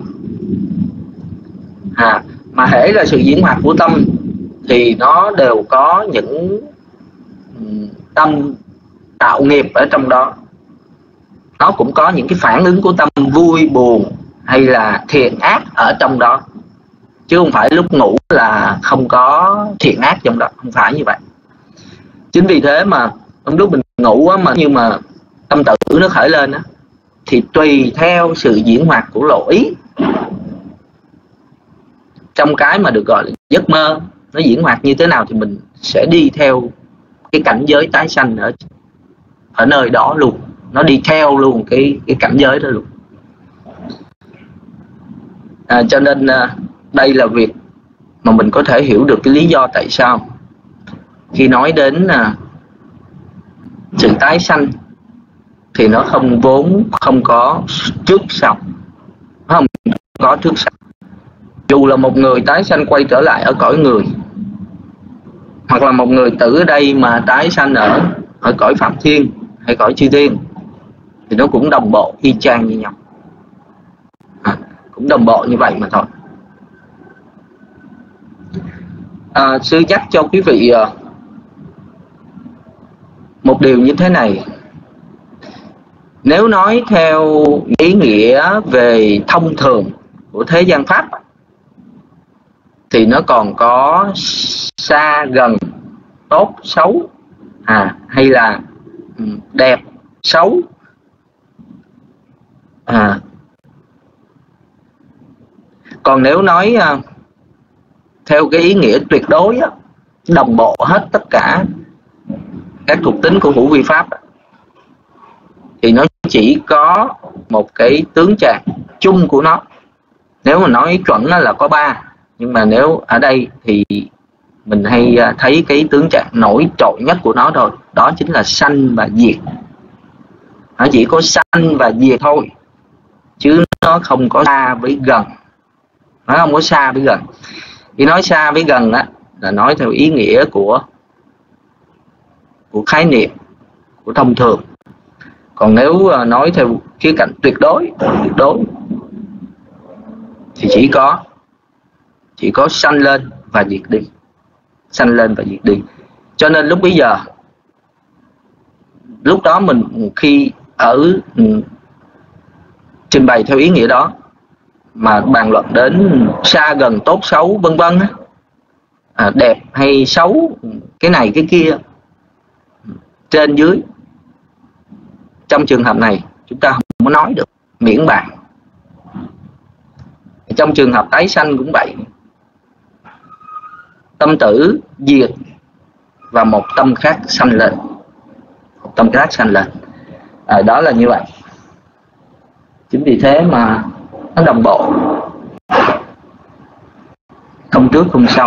Mà hễ là sự diễn hoạt của tâm thì nó đều có những tâm tạo nghiệp ở trong đó. Nó cũng có những cái phản ứng của tâm vui, buồn hay là thiện ác ở trong đó. Chứ không phải lúc ngủ là không có thiện ác trong đó, không phải như vậy. Chính vì thế mà lúc mình ngủ á, mà nhưng mà tâm tử nó khởi lên á, thì tùy theo sự diễn hoạt của lộ ý trong cái mà được gọi là giấc mơ, nó diễn hoạt như thế nào thì mình sẽ đi theo cái cảnh giới tái sanh ở nơi đó luôn. Nó đi theo luôn cái cảnh giới đó luôn. Cho nên đây là việc mà mình có thể hiểu được cái lý do tại sao khi nói đến sự tái sanh thì nó không có trước sau, không có trước sau. Dù là một người tái sanh quay trở lại ở cõi người, hoặc là một người tử ở đây mà tái sanh ở cõi Phạm Thiên hay cõi Chư Thiên, thì nó cũng đồng bộ y chang như nhau, cũng đồng bộ như vậy mà thôi. Sư nhắc cho quý vị một điều như thế này. Nếu nói theo ý nghĩa về thông thường của thế gian pháp thì nó còn có xa gần, tốt xấu, hay là đẹp xấu, còn nếu nói theo cái ý nghĩa tuyệt đối á, đồng bộ hết tất cả các thuộc tính của hữu vi pháp, thì nó chỉ có một cái tướng trạng chung của nó. Nếu mà nói chuẩn là có 3, nhưng mà nếu ở đây thì mình hay thấy cái tướng trạng nổi trội nhất của nó thôi, đó chính là sanh và diệt. Nó chỉ có sanh và diệt thôi, chứ nó không có xa với gần. Nó không có xa với gần. Khi nói xa với gần á, là nói theo ý nghĩa của khái niệm, của thông thường. Còn nếu nói theo khía cạnh tuyệt đối thì chỉ có sanh lên và diệt đi, sanh lên và diệt đi. Cho nên lúc bây giờ, lúc đó mình khi trình bày theo ý nghĩa đó mà bàn luận đến xa gần, tốt xấu vân vân, đẹp hay xấu, cái này cái kia, trên dưới, trong trường hợp này chúng ta không có nói được, miễn bàn. Trong trường hợp tái sanh cũng vậy, tâm tử diệt và một tâm khác sanh lên, một tâm khác sanh lên, đó là như vậy. Chính vì thế mà nó đồng bộ, không trước không sau.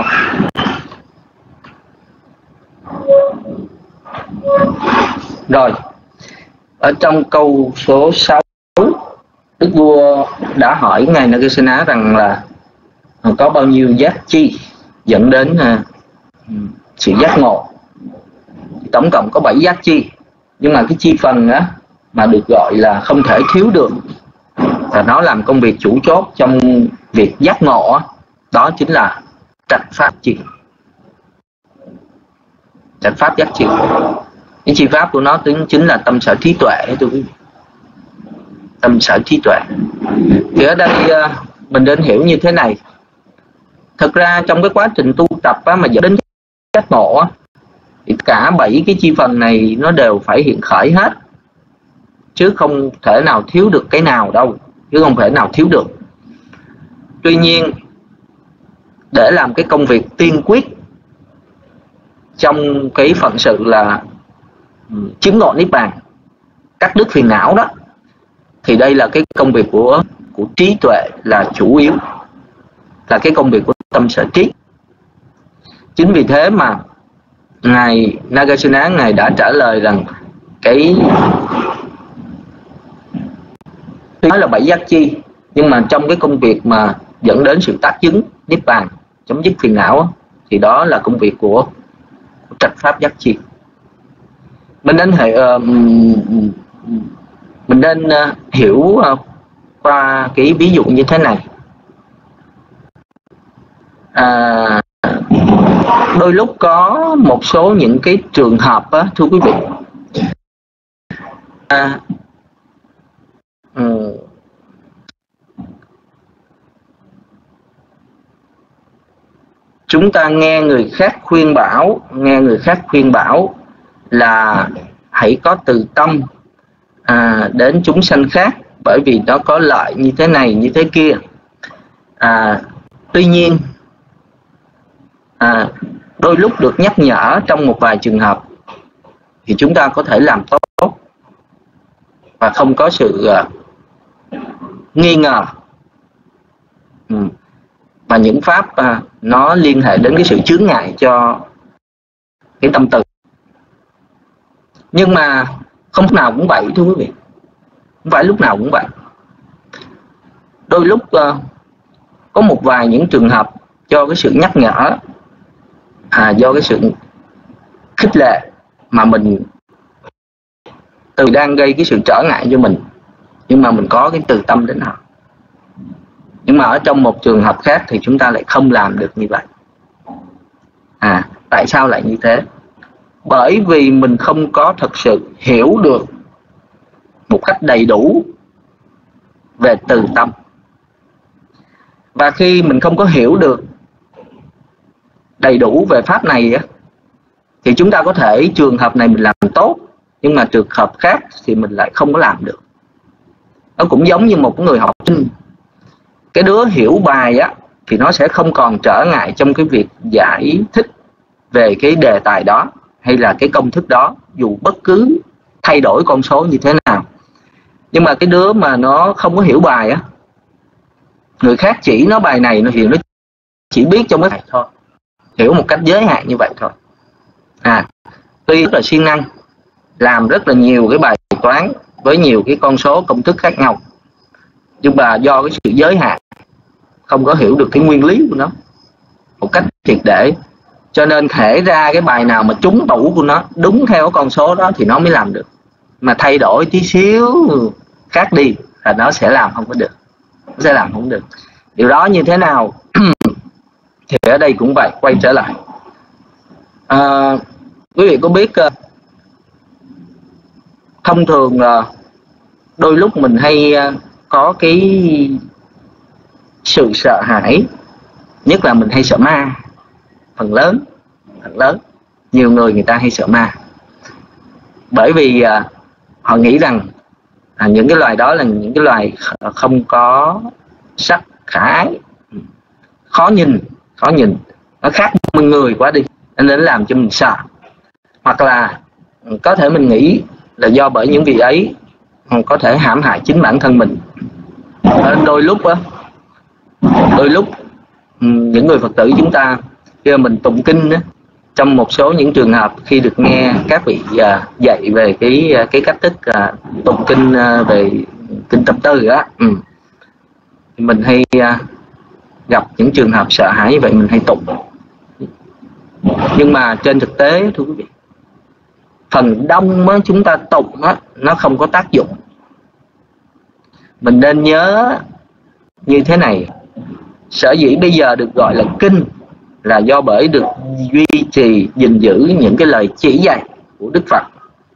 Rồi, ở trong câu số 6, Đức Vua đã hỏi Ngài Nagasena rằng là có bao nhiêu giác chi dẫn đến sự giác ngộ. Tổng cộng có 7 giác chi, nhưng mà cái chi phần á, mà được gọi là không thể thiếu được, và nó làm công việc chủ chốt trong việc giác ngộ, đó chính là trạch pháp chi. Trạch pháp giác chi. Cái chi pháp của nó chính là tâm sở trí tuệ, thưa quý vị. Tâm sở trí tuệ. Thì ở đây mình nên hiểu như thế này. Thực ra trong cái quá trình tu tập mà dẫn đến giác ngộ thì cả 7 cái chi phần này nó đều phải hiện khởi hết, chứ không thể nào thiếu được cái nào đâu, chứ không thể nào thiếu được. Tuy nhiên để làm cái công việc tiên quyết trong cái phận sự là chứng ngộ niết bàn, cắt đứt phiền não đó, thì đây là cái công việc của trí tuệ là chủ yếu, là cái công việc của tâm sở trí. Chính vì thế mà ngài Nagarjuna ngài đã trả lời rằng cái nói là 7 giác chi, nhưng mà trong cái công việc mà dẫn đến sự tác chứng niết bàn, chấm dứt phiền não, thì đó là công việc của trạch pháp giác chi. Mình nên hiểu qua cái ví dụ như thế này. Đôi lúc có một số những cái trường hợp thưa quý vị, chúng ta nghe người khác khuyên bảo là hãy có từ tâm đến chúng sanh khác, bởi vì nó có lợi như thế này như thế kia. Tuy nhiên đôi lúc được nhắc nhở trong một vài trường hợp thì chúng ta có thể làm tốt và không có sự nghi ngờ. Và những pháp nó liên hệ đến cái sự chướng ngại cho cái tâm từ. Nhưng mà không lúc nào cũng vậy thưa quý vị, không phải lúc nào cũng vậy. Đôi lúc có một vài những trường hợp do cái sự nhắc nhở, do cái sự khích lệ mà mình từ đang gây cái sự trở ngại cho mình, nhưng mà mình có cái từ tâm đến họ. Nhưng mà ở trong một trường hợp khác thì chúng ta lại không làm được như vậy. Tại sao lại như thế? Bởi vì mình không có thật sự hiểu được một cách đầy đủ về từ tâm. Và khi mình không có hiểu được đầy đủ về pháp này thì chúng ta có thể trường hợp này mình làm tốt, nhưng mà trường hợp khác thì mình lại không có làm được. Nó cũng giống như một người học sinh. Cái đứa hiểu bài thì nó sẽ không còn trở ngại trong cái việc giải thích về cái đề tài đó hay là cái công thức đó, dù bất cứ thay đổi con số như thế nào. Nhưng mà cái đứa mà nó không có hiểu bài người khác chỉ nó bài này thì nó chỉ biết trong cái bài thôi, hiểu một cách giới hạn như vậy thôi. Tuy rất là siêng năng, làm rất là nhiều cái bài toán với nhiều cái con số công thức khác nhau, nhưng mà do cái sự giới hạn, không có hiểu được cái nguyên lý của nó một cách triệt để, cho nên thể ra cái bài nào mà trúng tủ của nó, đúng theo con số đó thì nó mới làm được. Mà thay đổi tí xíu khác đi là nó sẽ làm không có được, nó sẽ làm không được. Điều đó như thế nào? Thì ở đây cũng vậy, quay trở lại. Quý vị có biết thông thường đôi lúc mình hay có cái sự sợ hãi, nhất là mình hay sợ ma. Phần lớn nhiều người ta hay sợ ma, bởi vì họ nghĩ rằng những cái loài đó là những cái loài không có sắc khả ái, khó nhìn, nó khác con người quá đi, nên làm cho mình sợ. Hoặc là có thể mình nghĩ là do bởi những vị ấy có thể hãm hại chính bản thân mình. Đôi lúc những người Phật tử chúng ta khi mình tụng kinh trong một số những trường hợp khi được nghe các vị dạy về cái cách thức tụng kinh về kinh tập tư mình hay gặp những trường hợp sợ hãi như vậy, mình hay tụng. Nhưng mà trên thực tế thưa quý vị, phần đông chúng ta tụng nó không có tác dụng. Mình nên nhớ như thế này, sở dĩ bây giờ được gọi là kinh là do bởi được duy trì, gìn giữ những cái lời chỉ dạy của Đức Phật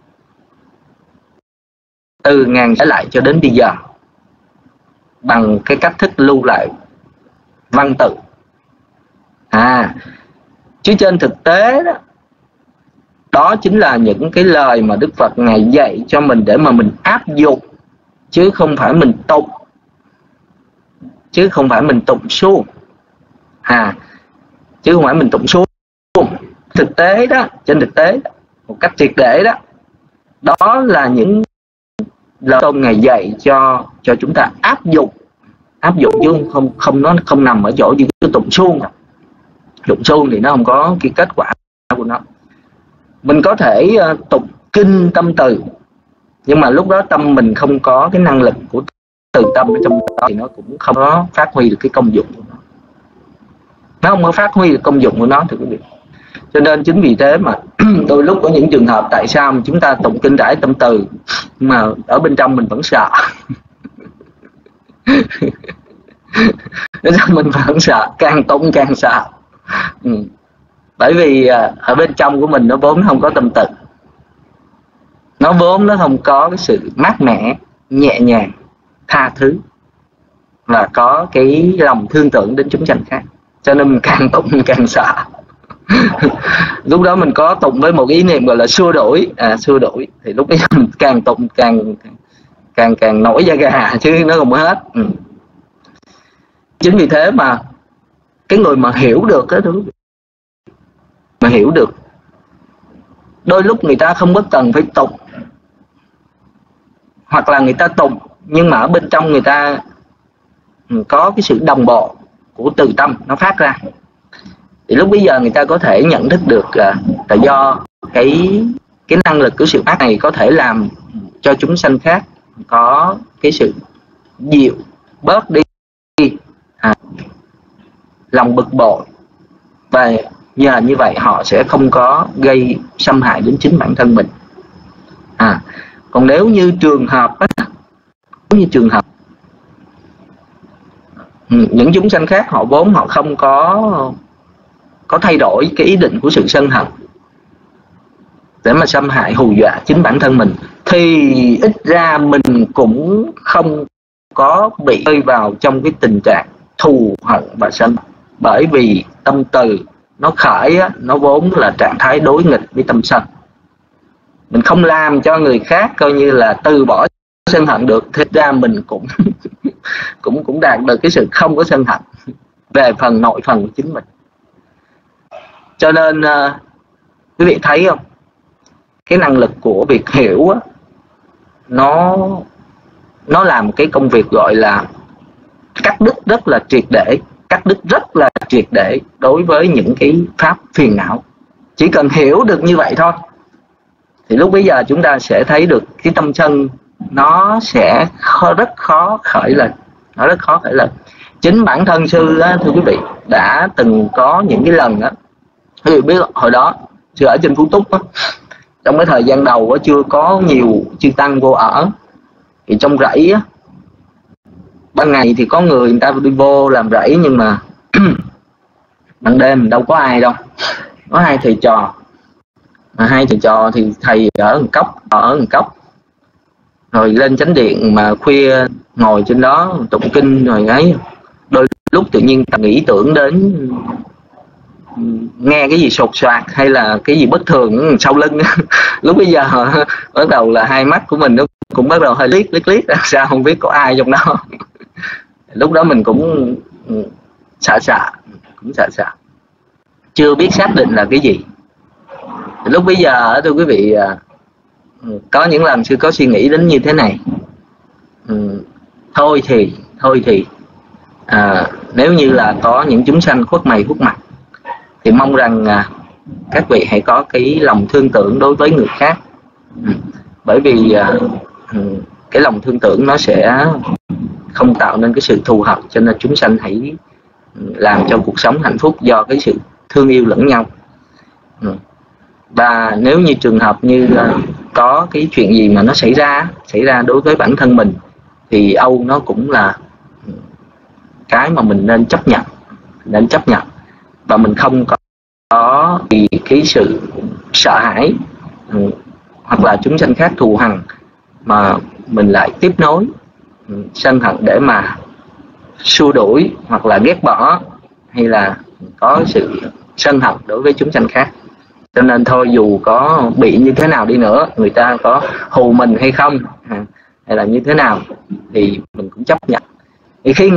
từ ngàn trở lại cho đến bây giờ bằng cái cách thức lưu lại văn tự. Chứ trên thực tế đó, đó chính là những cái lời mà Đức Phật Ngài dạy cho mình để mà mình áp dụng, chứ không phải mình tụng, chứ không phải mình tụng suông, chứ không phải mình tụng suông. Thực tế đó, trên thực tế đó, một cách triệt để đó, đó là những lời Tôn Ngài dạy cho chúng ta áp dụng chứ nó không nằm ở chỗ như cái tụng suông. Tụng suông thì nó không có cái kết quả của nó. Mình có thể tụng kinh tâm từ, nhưng mà lúc đó tâm mình không có cái năng lực của từ tâm ở trong đó thì nó cũng không có phát huy được cái công dụng của nó. Nó không có phát huy được công dụng của nó, thưa quý vị. Cho nên chính vì thế mà đôi lúc có những trường hợp tại sao mà chúng ta tụng kinh rải tâm từ mà ở bên trong mình vẫn sợ. Nên mình vẫn sợ, càng tụng càng sợ. Bởi vì ở bên trong của mình nó vốn không có tâm từ, nó vốn nó không có cái sự mát mẻ, nhẹ nhàng, tha thứ và có cái lòng thương tưởng đến chúng sanh khác. Cho nên mình càng tụng mình càng sợ. Lúc đó mình có tụng với một ý niệm gọi là xua đuổi, thì lúc đó mình càng tụng càng nổi da gà chứ nó không hết. Chính vì thế mà cái người mà hiểu được đó, mà hiểu được, đôi lúc người ta không có cần phải tụng, hoặc là người ta tụng nhưng mà ở bên trong người ta có cái sự đồng bộ của từ tâm nó phát ra, thì lúc bây giờ người ta có thể nhận thức được là do cái năng lực của sự ác này có thể làm cho chúng sanh khác có cái sự dịu bớt đi lòng bực bội, và nhờ như vậy họ sẽ không có gây xâm hại đến chính bản thân mình. Còn nếu như trường hợp những chúng sanh khác họ vốn họ không có thay đổi cái ý định của sự sân hận để mà xâm hại hù dọa chính bản thân mình, thì ít ra mình cũng không có bị rơi vào trong cái tình trạng thù hận và sân. Bởi vì tâm từ nó khởi á, nó vốn là trạng thái đối nghịch với tâm sân. Mình không làm cho người khác coi như là từ bỏ sân hận được, thì ra mình cũng đạt được cái sự không có sân hận về phần nội phần của chính mình. Cho nên quý vị thấy không, cái năng lực của việc hiểu á, nó làm cái công việc gọi là cắt đứt rất là triệt để đối với những cái pháp phiền não. Chỉ cần hiểu được như vậy thôi thì lúc bấy giờ chúng ta sẽ thấy được cái tâm sân nó sẽ rất khó khởi lên. Chính bản thân sư á, thưa quý vị, đã từng có những cái lần á, quý vị biết hồi đó sư ở trên Phú Túc á, trong cái thời gian đầu á, chưa có nhiều chư tăng vô ở, thì trong rẫy á, ban ngày thì có người ta đi vô làm rẫy, nhưng mà ban đêm đâu có ai đâu. Có hai thầy trò, thì thầy ở một cốc, rồi lên chánh điện mà khuya ngồi trên đó tụng kinh rồi ấy, đôi lúc tự nhiên ta nghĩ tưởng đến nghe cái gì sột soạt hay là cái gì bất thường sau lưng. Lúc bây giờ bắt đầu là hai mắt của mình nó cũng bắt đầu hơi liếc sao không biết có ai trong đó. Lúc đó mình cũng sợ, chưa biết xác định là cái gì. Lúc bây giờ thưa quý vị, có những lần sư có suy nghĩ đến như thế này, thôi thì nếu như là có những chúng sanh khuất mày khuất mặt thì mong rằng các vị hãy có cái lòng thương tưởng đối với người khác. Bởi vì cái lòng thương tưởng nó sẽ không tạo nên cái sự thù hận, cho nên chúng sanh hãy làm cho cuộc sống hạnh phúc do cái sự thương yêu lẫn nhau. Và nếu như trường hợp như có cái chuyện gì mà nó xảy ra đối với bản thân mình, thì Âu nó cũng là cái mà mình nên chấp nhận, và mình không có cái sự sợ hãi hoặc là chúng sanh khác thù hằn mà mình lại tiếp nối sân hận để mà xua đuổi hoặc là ghét bỏ, hay là có sự sân hận đối với chúng sanh khác. Cho nên thôi, dù có bị như thế nào đi nữa, người ta có hù mình hay không, hay là như thế nào, thì mình cũng chấp nhận. Thì khi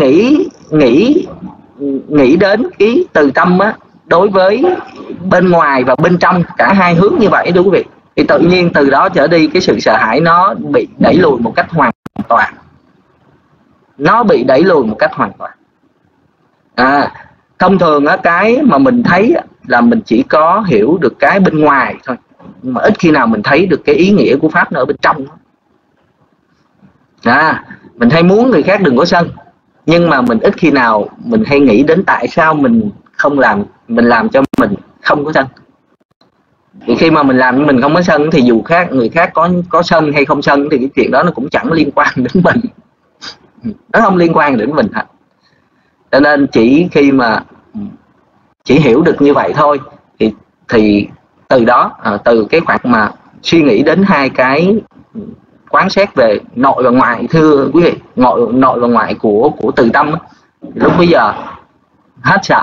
nghĩ đến cái từ tâm á, đối với bên ngoài và bên trong, cả hai hướng như vậy, đúng quý vị, thì tự nhiên từ đó trở đi cái sự sợ hãi nó bị đẩy lùi một cách hoàn toàn. Nó bị đẩy lùi một cách hoàn toàn. Thông thường á, cái mà mình thấy là mình chỉ có hiểu được cái bên ngoài thôi, nhưng mà ít khi nào mình thấy được cái ý nghĩa của Pháp nó ở bên trong. Mình hay muốn người khác đừng có sân, nhưng mà mình ít khi nào mình hay nghĩ đến tại sao mình không làm, mình làm cho mình không có sân. Thì khi mà mình làm cho mình không có sân, thì dù người khác có sân hay không sân, thì cái chuyện đó nó cũng chẳng liên quan đến mình. Nó không liên quan đến mình hết. Cho nên chỉ khi mà chỉ hiểu được như vậy thôi, thì từ đó, từ cái khoảng mà suy nghĩ đến hai cái quán xét về nội và ngoại, thưa quý vị, nội và ngoại của từ tâm, lúc bây giờ hết sợ,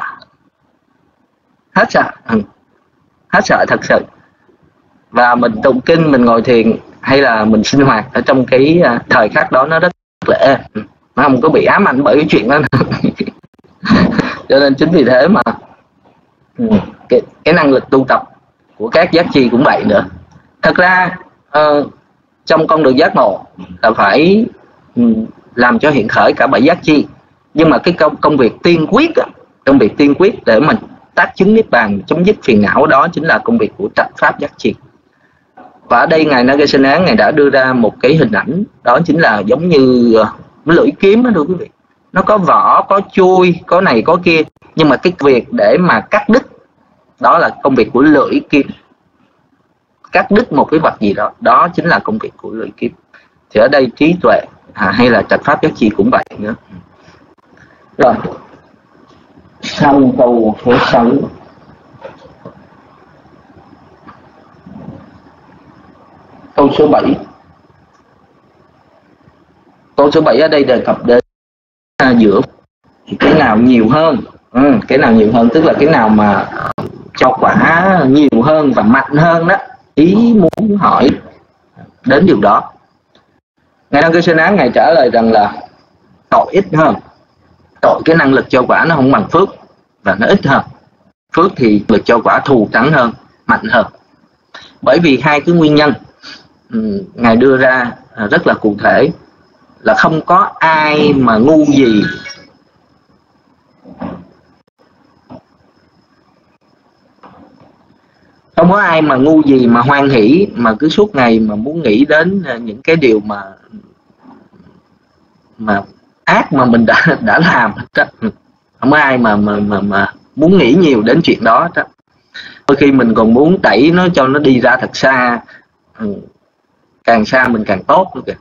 hết sợ thật sự. Và mình tụng kinh, mình ngồi thiền, hay là mình sinh hoạt ở trong cái thời khắc đó, nó rất là êm, nó không có bị ám ảnh bởi cái chuyện đó. Cho nên chính vì thế mà cái năng lực tu tập của các giác chi cũng vậy nữa. Thật ra trong con đường giác ngộ là phải làm cho hiện khởi cả 7 giác chi, nhưng mà cái công việc tiên quyết để mình tác chứng niết bàn, chấm dứt phiền não, đó chính là công việc của trạch pháp giác chi. Và ở đây ngài Nagasena, ngài đã đưa ra một cái hình ảnh, đó chính là giống như lưỡi kiếm đó, thưa quý vị. Nó có vỏ, có chuôi, có này có kia, nhưng mà cái việc để mà cắt đứt, đó là công việc của lưỡi kiếm. Cắt đứt một cái vật gì đó, đó chính là công việc của lưỡi kiếm. Thì ở đây trí tuệ hay là trạch pháp giác chi cũng vậy nữa. Rồi, sang câu số 6. Câu số 7. Câu số 7 ở đây đề cập đến giữa thì cái nào nhiều hơn. Cái nào nhiều hơn tức là cái nào mà cho quả nhiều hơn và mạnh hơn đó. Ý muốn hỏi đến điều đó. Ngài Nagasena, ngài trả lời rằng là tội ít hơn. Tội cái năng lực cho quả nó không bằng phước, và nó ít hơn. Phước thì lực cho quả thù thắng hơn, mạnh hơn. Bởi vì hai cái nguyên nhân ngài đưa ra rất là cụ thể, là không có ai mà ngu gì mà hoan hỷ, mà cứ suốt ngày mà muốn nghĩ đến những cái điều mà ác mà mình đã làm đó. Không có ai mà muốn nghĩ nhiều đến chuyện đó đó. Đôi khi mình còn muốn đẩy nó cho nó đi ra thật xa, càng xa mình càng tốt nữa kìa.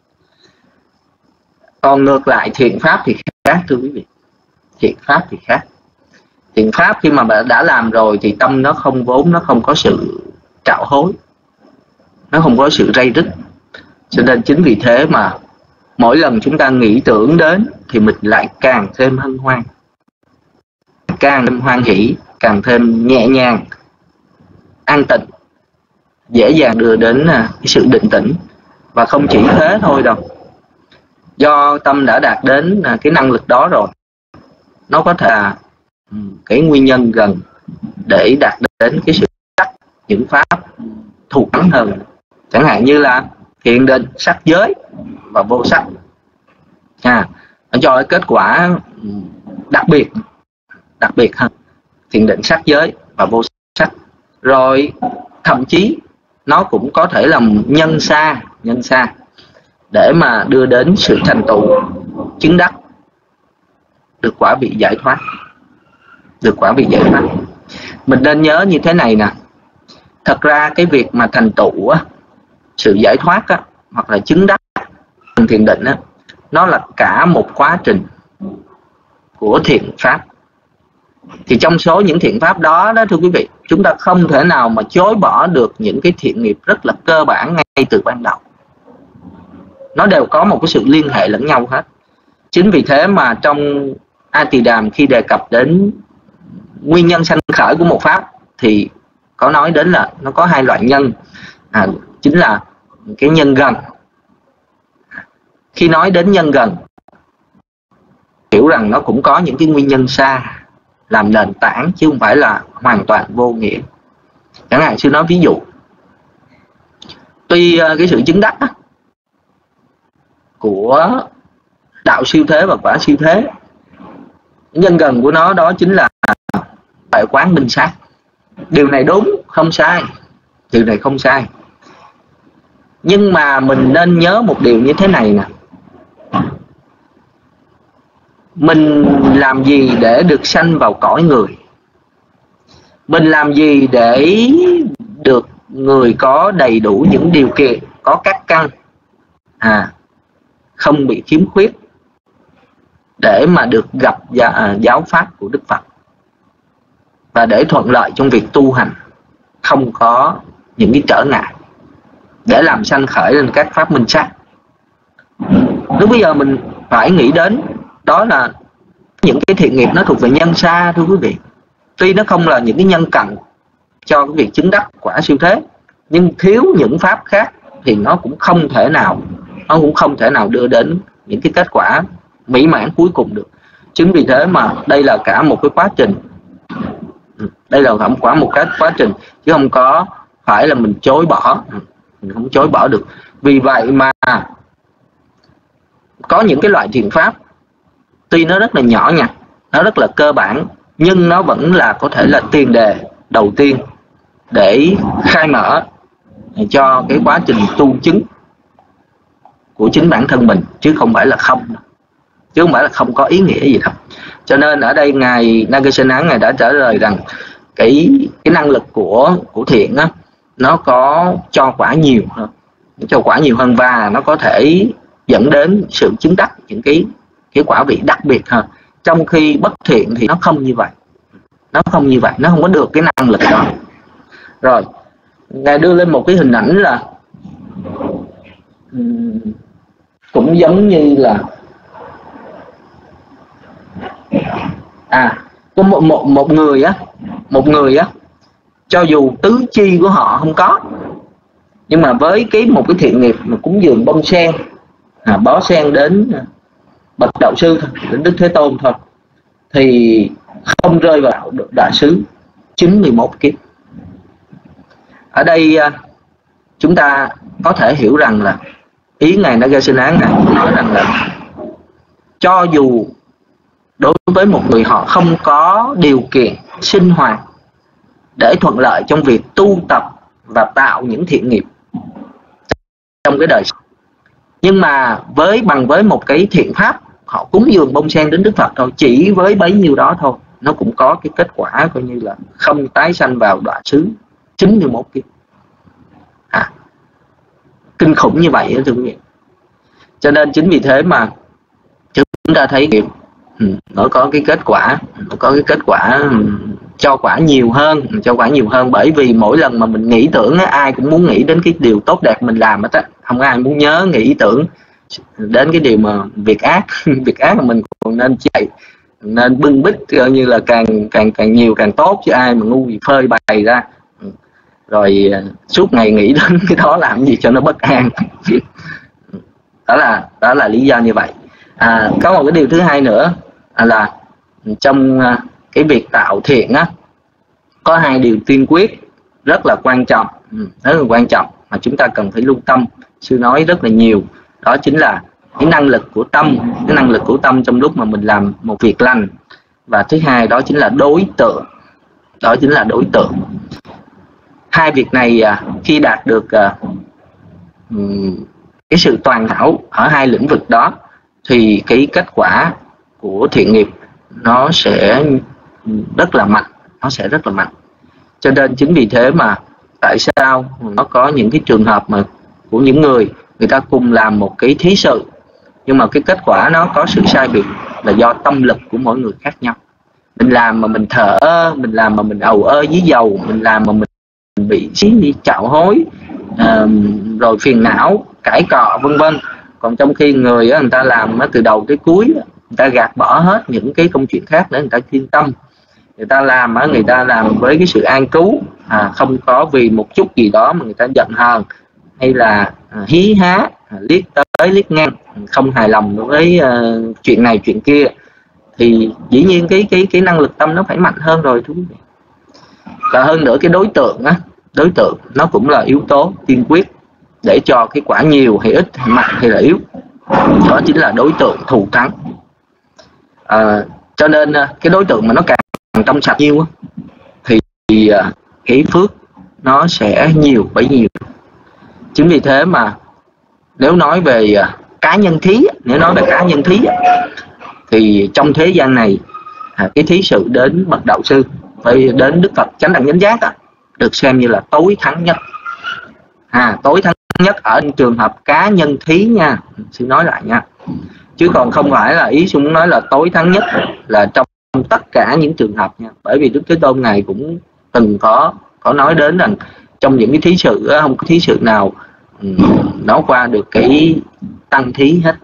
Còn ngược lại thiện pháp thì khác, thưa quý vị. Thiện pháp thì khác. Thiện pháp khi mà bạn đã làm rồi thì tâm nó không có sự trạo hối, nó không có sự ray rứt. Cho nên chính vì thế mà mỗi lần chúng ta nghĩ tưởng đến thì mình lại càng thêm hân hoan, càng thêm hoan hỷ, càng thêm nhẹ nhàng, an tịnh, dễ dàng đưa đến cái sự định tĩnh. Và không chỉ thế thôi đâu, do tâm đã đạt đến cái năng lực đó rồi, nó có thể là cái nguyên nhân gần để đạt đến cái sự sắc những pháp thù thắng hơn. Chẳng hạn như là thiền định, sắc giới và vô sắc, nó cho cái kết quả đặc biệt hơn. Thiền định, sắc giới và vô sắc. Rồi thậm chí nó cũng có thể là nhân xa để mà đưa đến sự thành tựu chứng đắc, được quả vị giải thoát. Mình nên nhớ như thế này nè. Thật ra cái việc mà thành tựu sự giải thoát hoặc là chứng đắc thiền định nó là cả một quá trình của thiện pháp. Thì trong số những thiện pháp đó thưa quý vị, chúng ta không thể nào mà chối bỏ được những cái thiện nghiệp rất là cơ bản ngay từ ban đầu. nó đều có một cái sự liên hệ lẫn nhau hết. Chính vì thế mà trong A Tỳ Đàm khi đề cập đến nguyên nhân sanh khởi của một pháp thì có nói đến là nó có hai loại nhân, chính là cái nhân gần. Khi nói đến nhân gần, hiểu rằng nó cũng có những cái nguyên nhân xa làm nền tảng, chứ không phải là hoàn toàn vô nghĩa. Chẳng hạn sư nói ví dụ, tuy cái sự chứng đắc của đạo siêu thế và quả siêu thế, nhân gần của nó đó chính là tuệ quán minh sát. Điều này đúng, không sai, điều này không sai. Nhưng mà mình nên nhớ một điều như thế này nè, mình làm gì để được sanh vào cõi người? Mình làm gì để được người có đầy đủ những điều kiện, có các căn, không bị khiếm khuyết, để mà được gặp giáo pháp của Đức Phật, và để thuận lợi trong việc tu hành, không có những cái trở ngại, để làm sanh khởi lên các pháp minh sát. Lúc bây giờ mình phải nghĩ đến đó là những cái thiện nghiệp nó thuộc về nhân xa, thưa quý vị. Tuy nó không là những cái nhân cận cho cái việc chứng đắc quả siêu thế, nhưng thiếu những pháp khác thì nó cũng không thể nào đưa đến những cái kết quả mỹ mãn cuối cùng được. Chính vì thế mà đây là cả một cái quá trình, đây là cả một cái quá trình, chứ không có phải là mình chối bỏ, mình không chối bỏ được. Vì vậy mà có những cái loại thiện pháp tuy nó rất là nhỏ nhặt, nó rất là cơ bản, nhưng nó vẫn là có thể là tiền đề đầu tiên để khai mở cho cái quá trình tu chứng của chính bản thân mình, chứ không phải là không có ý nghĩa gì đâu. Cho nên ở đây ngài Nagasena ngài đã trả lời rằng cái năng lực của thiện á, nó có cho quả nhiều hơn, và nó có thể dẫn đến sự chứng đắc những cái quả vị đặc biệt hơn. Trong khi bất thiện thì nó không như vậy, nó không có được cái năng lực đó. Rồi ngài đưa lên một cái hình ảnh là cũng giống như là có một người á, cho dù tứ chi của họ không có, nhưng mà với một cái thiện nghiệp mà cúng dường bông sen, bó sen đến bậc đạo sư thôi, đến Đức Thế Tôn thôi, thì không rơi vào đại xứ 91 kiếp. Ở đây chúng ta có thể hiểu rằng là ý ngài Nagasena ngài nói rằng là cho dù đối với một người họ không có điều kiện sinh hoạt để thuận lợi trong việc tu tập và tạo những thiện nghiệp trong cái đời, nhưng mà bằng với một cái thiện pháp, họ cúng dường bông sen đến Đức Phật thôi, chỉ với bấy nhiêu đó thôi, nó cũng có cái kết quả coi như là không tái sanh vào đọa xứ 91 kiếp. Kinh khủng như vậy đó, thưa quý vị. Cho nên chính vì thế mà chúng ta thấy nghiệp nó có cái kết quả, cho quả nhiều hơn, bởi vì mỗi lần mà mình nghĩ tưởng ai cũng muốn nghĩ đến cái điều tốt đẹp mình làm hết á, không ai muốn nhớ nghĩ tưởng đến cái điều mà việc ác mà mình còn nên chạy, nên bưng bít coi như là càng nhiều càng tốt, chứ ai mà ngu gì phơi bày ra rồi suốt ngày nghĩ đến cái đó làm gì cho nó bất an. Đó là lý do như vậy. Có một cái điều thứ hai nữa là trong cái việc tạo thiện á, có hai điều tiên quyết rất là quan trọng mà chúng ta cần phải lưu tâm. Sư nói rất là nhiều, đó chính là cái năng lực của tâm trong lúc mà mình làm một việc lành, và thứ hai đó chính là đối tượng. Hai việc này khi đạt được cái sự toàn hảo ở hai lĩnh vực đó thì cái kết quả của thiện nghiệp nó sẽ rất là mạnh. Cho nên chính vì thế mà tại sao nó có những cái trường hợp mà của những người ta cùng làm một cái thí sự, nhưng mà cái kết quả nó có sự sai biệt là do tâm lực của mỗi người khác nhau. Mình làm mà mình thở, mình làm mà mình ầu ơ dưới dầu, mình làm mà mình bị xí đi chạo hối, rồi phiền não, cãi cọ vân vân, Còn trong khi người á, người ta làm từ đầu tới cuối, người ta gạt bỏ hết những cái công chuyện khác để người ta chuyên tâm. Người ta làm với cái sự an trú, không có vì một chút gì đó mà người ta giận hờn hay là hí há, liếc tới liếc ngang, không hài lòng với chuyện này chuyện kia, thì dĩ nhiên cái năng lực tâm nó phải mạnh hơn rồi, thú vị. Và hơn nữa cái đối tượng nó cũng là yếu tố tiên quyết để cho cái quả nhiều hay ít, hay mạnh hay là yếu. Đó chính là đối tượng thù thắng. Cho nên cái đối tượng mà nó càng trong sạch nhiều thì cái phước nó sẽ nhiều bấy nhiêu. Chính vì thế mà nếu nói về cá nhân thí, thì trong thế gian này cái thí sự đến bậc đạo sư, phải đến Đức Phật Chánh Đẳng Chánh Giác được xem như là tối thắng nhất. Tối thắng nhất ở trường hợp cá nhân thí nha, xin nói lại nha, chứ còn không phải là ý tôi muốn nói là tối thắng nhất là trong tất cả những trường hợp nha. Bởi vì Đức Thế Tôn Ngài cũng từng có nói đến rằng trong những cái thí sự không có thí sự nào nó qua được cái tăng thí hết.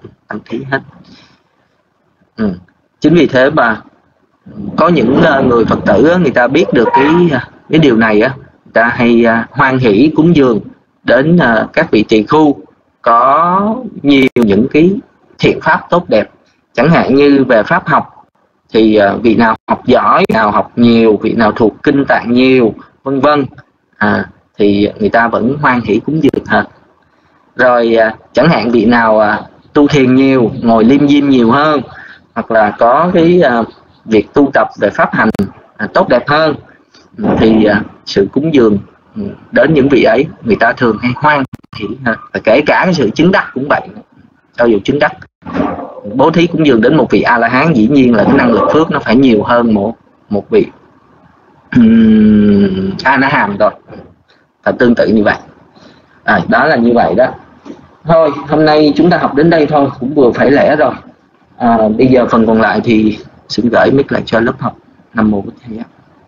Chính vì thế mà có những người Phật tử người ta biết được cái điều này người ta hay hoan hỷ cúng dường đến các vị tỳ khu có nhiều những cái thiện pháp tốt đẹp. Chẳng hạn như về pháp học thì vị nào học giỏi, vị nào học nhiều, vị nào thuộc kinh tạng nhiều, vân vân, thì người ta vẫn hoan hỷ cúng dường hơn. Rồi chẳng hạn vị nào tu thiền nhiều, ngồi liêm diêm nhiều hơn, hoặc là có cái việc tu tập về pháp hành tốt đẹp hơn, thì sự cúng dường đến những vị ấy người ta thường hay hoan hỷ hơn. Và kể cả cái sự chứng đắc cũng vậy. Cho dù chứng đắc, bố thí cúng dường đến một vị A La Hán, dĩ nhiên là cái năng lực phước nó phải nhiều hơn một vị A Na Hàm rồi. Và tương tự như vậy. Đó là như vậy đó. Thôi hôm nay chúng ta học đến đây thôi, cũng vừa phải lẽ rồi. Bây giờ phần còn lại thì xin gửi mic lại cho lớp học. Nam mô Bổn Thầy.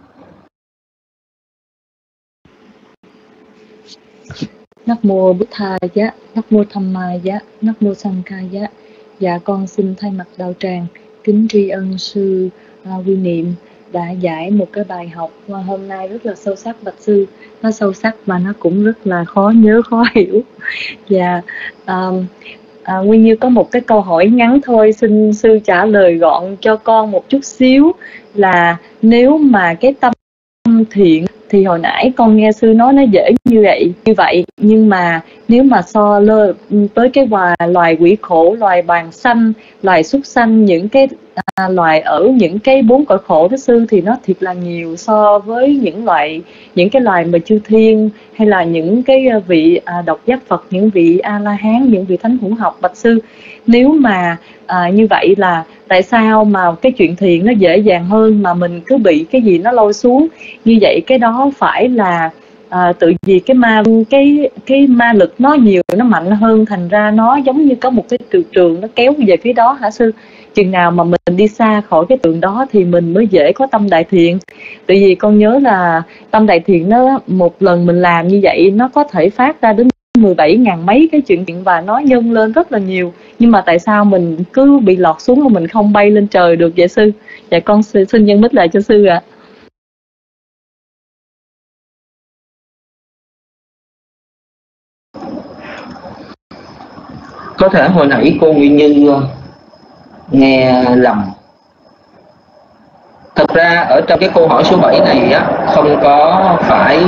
Nam mô Bụt Thầy giá, Nam mô Tham Ma giá, Nam mô Sang Khai giá. Dạ con xin thay mặt đạo tràng kính tri ân sư Quy Niệm đã giải một cái bài học hôm nay rất là sâu sắc, bạch sư. Nó sâu sắc và nó cũng rất là khó nhớ, khó hiểu. Và Nguyên Như có một cái câu hỏi ngắn thôi, xin sư trả lời gọn cho con một chút xíu, là nếu mà cái tâm thiện thì hồi nãy con nghe sư nói nó dễ như vậy, nhưng mà nếu mà so lơ tới cái loài quỷ khổ, loài bàng sanh, loài súc sanh, những cái loài ở những cái 4 cõi khổ đó sư, thì nó thiệt là nhiều so với những cái loài mà chư thiên hay là những cái vị độc giác Phật, những vị A La Hán, những vị thánh hữu học. Bạch sư, nếu mà như vậy là tại sao mà cái chuyện thiện nó dễ dàng hơn mà mình cứ bị cái gì nó lôi xuống như vậy? Cái đó phải là tự vì cái ma lực nó nhiều, nó mạnh hơn, thành ra nó giống như có một cái trường nó kéo về phía đó hả sư? Chừng nào mà mình đi xa khỏi cái tượng đó thì mình mới dễ có tâm đại thiện. Tại vì con nhớ là tâm đại thiện nó một lần mình làm như vậy nó có thể phát ra đến 17.000 mấy cái chuyện và nó nhân lên rất là nhiều. Nhưng mà tại sao mình cứ bị lọt xuống mà mình không bay lên trời được vậy sư? Dạ con xin nhân mít lại cho sư ạ. Có thể hồi nãy cô Nguyên Như nghe lầm. Thật ra ở trong cái câu hỏi số 7 này không có phải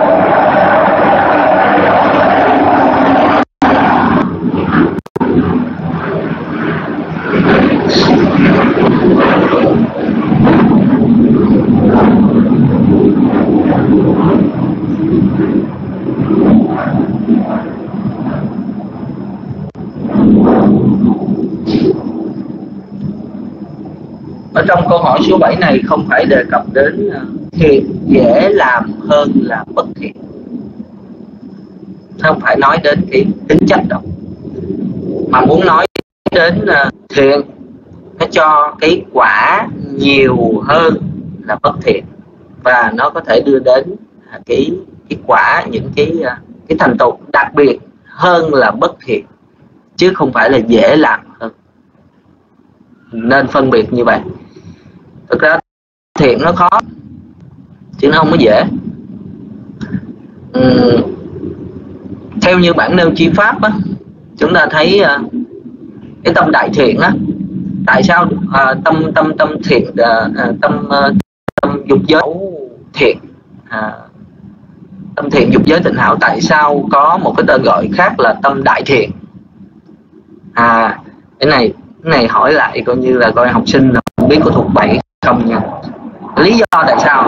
ở trong câu hỏi số 7 này không phải đề cập đến thiện dễ làm hơn là bất thiện, không phải nói đến cái tính chất đâu, mà muốn nói đến thiện nó cho cái quả nhiều hơn là bất thiện, và nó có thể đưa đến cái quả, những cái thành tựu đặc biệt hơn là bất thiện. chứ không phải là dễ làm hơn. Nên phân biệt như vậy. Thực ra thiện nó khó chứ nó không có dễ. Theo như bản nêu chi pháp á, chúng ta thấy cái tâm đại thiện á, tại sao tâm thiện, tâm dục giới thiện, tâm thiện dục giới tịnh hảo, tại sao có một cái tên gọi khác là tâm đại thiện? Cái này hỏi lại coi như là coi học sinh không biết có thuộc bài không nha. Lý do tại sao?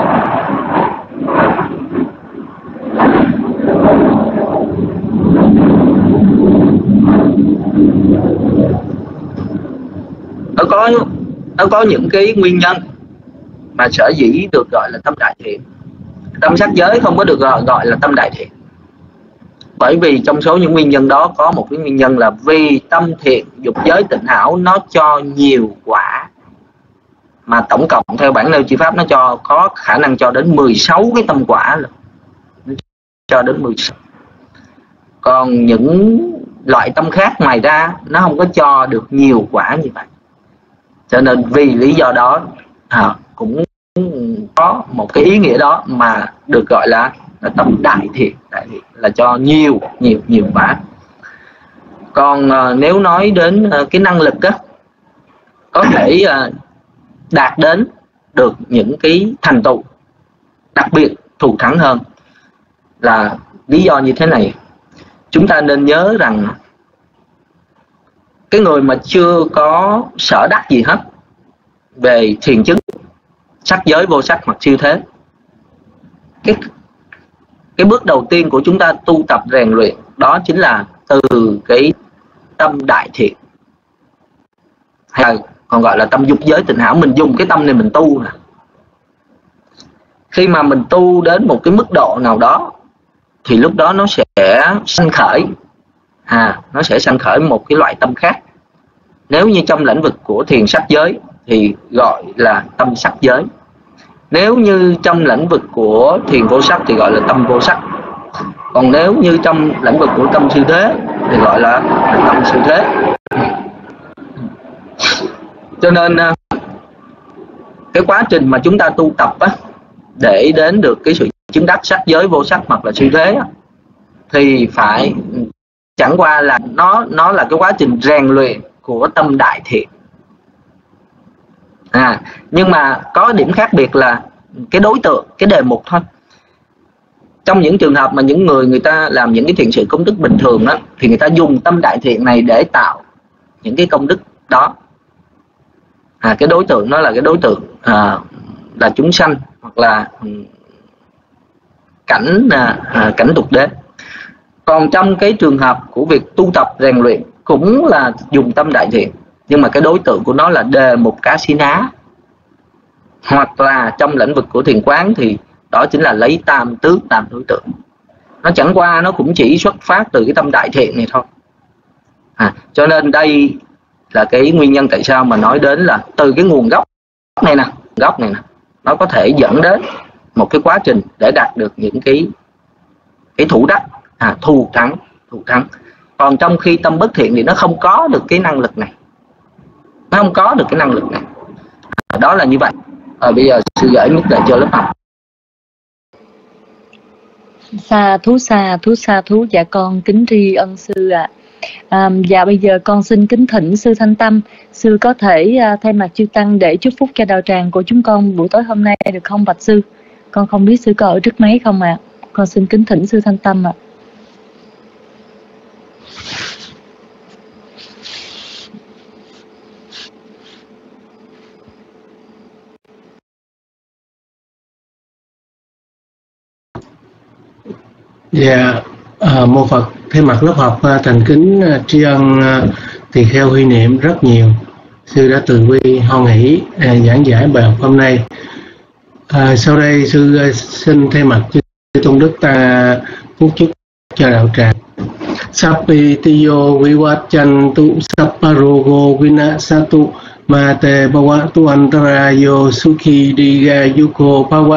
Nó có những cái nguyên nhân mà sở dĩ được gọi là tâm đại thiện. Tâm sắc giới không có được gọi là tâm đại thiện, bởi vì trong số những nguyên nhân đó có một cái nguyên nhân là vì tâm thiện dục giới tịnh hảo nó cho nhiều quả, mà tổng cộng theo bản nêu chi pháp nó có khả năng cho đến 16 cái tâm quả rồi. Nó cho đến 16. Còn những loại tâm khác ngoài ra nó không có cho được nhiều quả như vậy. Cho nên vì lý do đó cũng có một cái ý nghĩa đó mà được gọi là tâm đại thiện. Đại thiện là cho nhiều quả. Còn nếu nói đến cái năng lực á, có thể đạt đến được những cái thành tựu đặc biệt thù thắng hơn, là lý do như thế này. Chúng ta nên nhớ rằng cái người mà chưa có sở đắc gì hết về thiền chứng sắc giới vô sắc hoặc siêu thế, cái bước đầu tiên của chúng ta tu tập rèn luyện đó chính là từ cái tâm đại thiện, hay là còn gọi là tâm dục giới tịnh hảo. Mình dùng cái tâm này mình tu nè. Khi mà mình tu đến một cái mức độ nào đó thì lúc đó nó sẽ sanh khởi nó sẽ sanh khởi một cái loại tâm khác. Nếu như trong lĩnh vực của thiền sắc giới thì gọi là tâm sắc giới. Nếu như trong lĩnh vực của thiền vô sắc thì gọi là tâm vô sắc. Còn nếu như trong lĩnh vực của tâm siêu thế thì gọi là tâm siêu thế. Cho nên cái quá trình mà chúng ta tu tập á, để đến được cái sự chứng đắc sắc giới vô sắc hoặc là siêu thế á, thì phải chẳng qua là nó là cái quá trình rèn luyện của tâm đại thiện. Nhưng mà có điểm khác biệt là cái đối tượng, cái đề mục thôi. Trong những trường hợp mà những người ta làm những cái thiện sự công đức bình thường đó, thì người ta dùng tâm đại thiện này để tạo những cái công đức đó. Cái đối tượng đó là cái đối tượng là chúng sanh hoặc là cảnh tục đế. Còn trong cái trường hợp của việc tu tập rèn luyện cũng là dùng tâm đại thiện, nhưng mà cái đối tượng của nó là đề mục cá xí ná, hoặc là trong lĩnh vực của thiền quán thì đó chính là lấy tam tướng làm đối tượng. Nó chẳng qua nó cũng chỉ xuất phát từ cái tâm đại thiện này thôi. Cho nên đây là cái nguyên nhân tại sao mà nói đến là từ cái nguồn gốc này nè, nó có thể dẫn đến một cái quá trình để đạt được những cái thủ đắc, thù thắng. Còn trong khi tâm bất thiện thì nó không có được cái năng lực này, đó là như vậy. Bây giờ sư gửi mic lại cho lớp học. Sa thú. Dạ con kính tri ân sư ạ. Dạ bây giờ con xin kính thỉnh sư Thanh Tâm, sư có thể thay mặt chư tăng để chúc phúc cho đạo tràng của chúng con buổi tối hôm nay được không bạch sư? Con không biết sư có ở trước máy không ạ? Con xin kính thỉnh sư Thanh Tâm ạ. Dạ, mô Phật, thay mặt lớp học thành kính tri ân tỳ kheo Huy Niệm rất nhiều. Sư đã từ bi hoan hỷ giảng giải bài học hôm nay. Sau đây sư xin thay mặt chư tôn đức ta phúc chúc cho đạo tràng. Sappitiyo vivacchantu sapparogo vinasatu mate bhavatu antarayo sukhi diga yuko bhava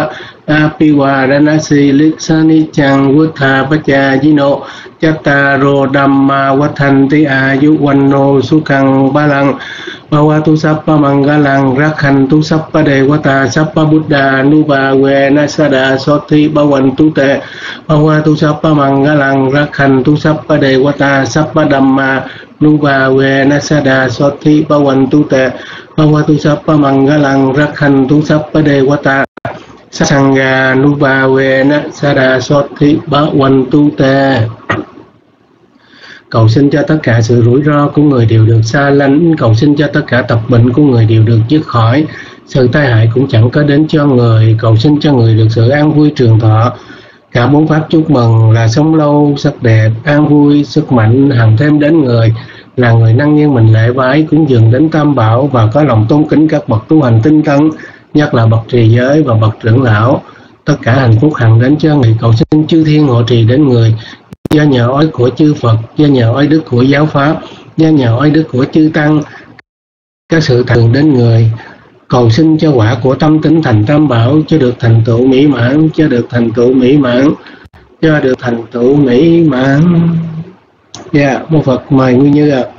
Apivaranasi Liksanichang Vuttha Pachayino Chattaro Dhamma Vatthanti Ayuvanno Sukhang Balang Bhavatu Sappa Mangalang Rakhantu Sappa Devata Sappa Buddha Nubhavena Sada Soti Bhavantu Te Bhavatu Sappa Mangalang Rakhantu Sappa Devata Sappa Dhamma Nubhavena Sada Soti Bhavantu Te Bhavatu Sappa Mangalang Rakhantu Sappa Devata Sangha Nubhavena Sada Soti Bhavantu Te. Cầu xin cho tất cả sự rủi ro của người đều được xa lánh, cầu xin cho tất cả tập bệnh của người đều được dứt khỏi, sự tai hại cũng chẳng có đến cho người, cầu xin cho người được sự an vui trường thọ. Cả bốn pháp chúc mừng là sống lâu, sắc đẹp, an vui, sức mạnh hằng thêm đến người, là người năng nhiên mình lễ bái cúng dường đến Tam Bảo và có lòng tôn kính các bậc tu hành tinh tấn, nhất là bậc trì giới và bậc trưởng lão. Tất cả hạnh phúc hằng đến cho người, cầu xin chư thiên hộ trì đến người, do nhờ oai của chư Phật, do nhờ oai đức của giáo pháp, do nhờ oai đức của chư tăng, các sự thường đến người. Cầu xin cho quả của tâm tính thành Tam Bảo cho được thành tựu mỹ mãn, cho được thành tựu mỹ mãn, cho được thành tựu mỹ mãn. Dạ, Mô Phật mời Nguyên Như ạ.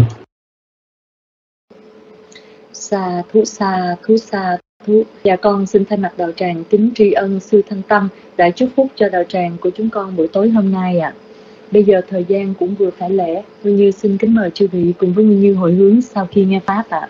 Sa thú sa thú. Dạ con xin thay mặt đạo tràng kính tri ân sư Thanh Tâm đã chúc phúc cho đạo tràng của chúng con buổi tối hôm nay ạ. Bây giờ thời gian cũng vừa phải lẽ, Nguyên Như xin kính mời chư vị cùng với Nguyên Như hồi hướng sau khi nghe pháp ạ.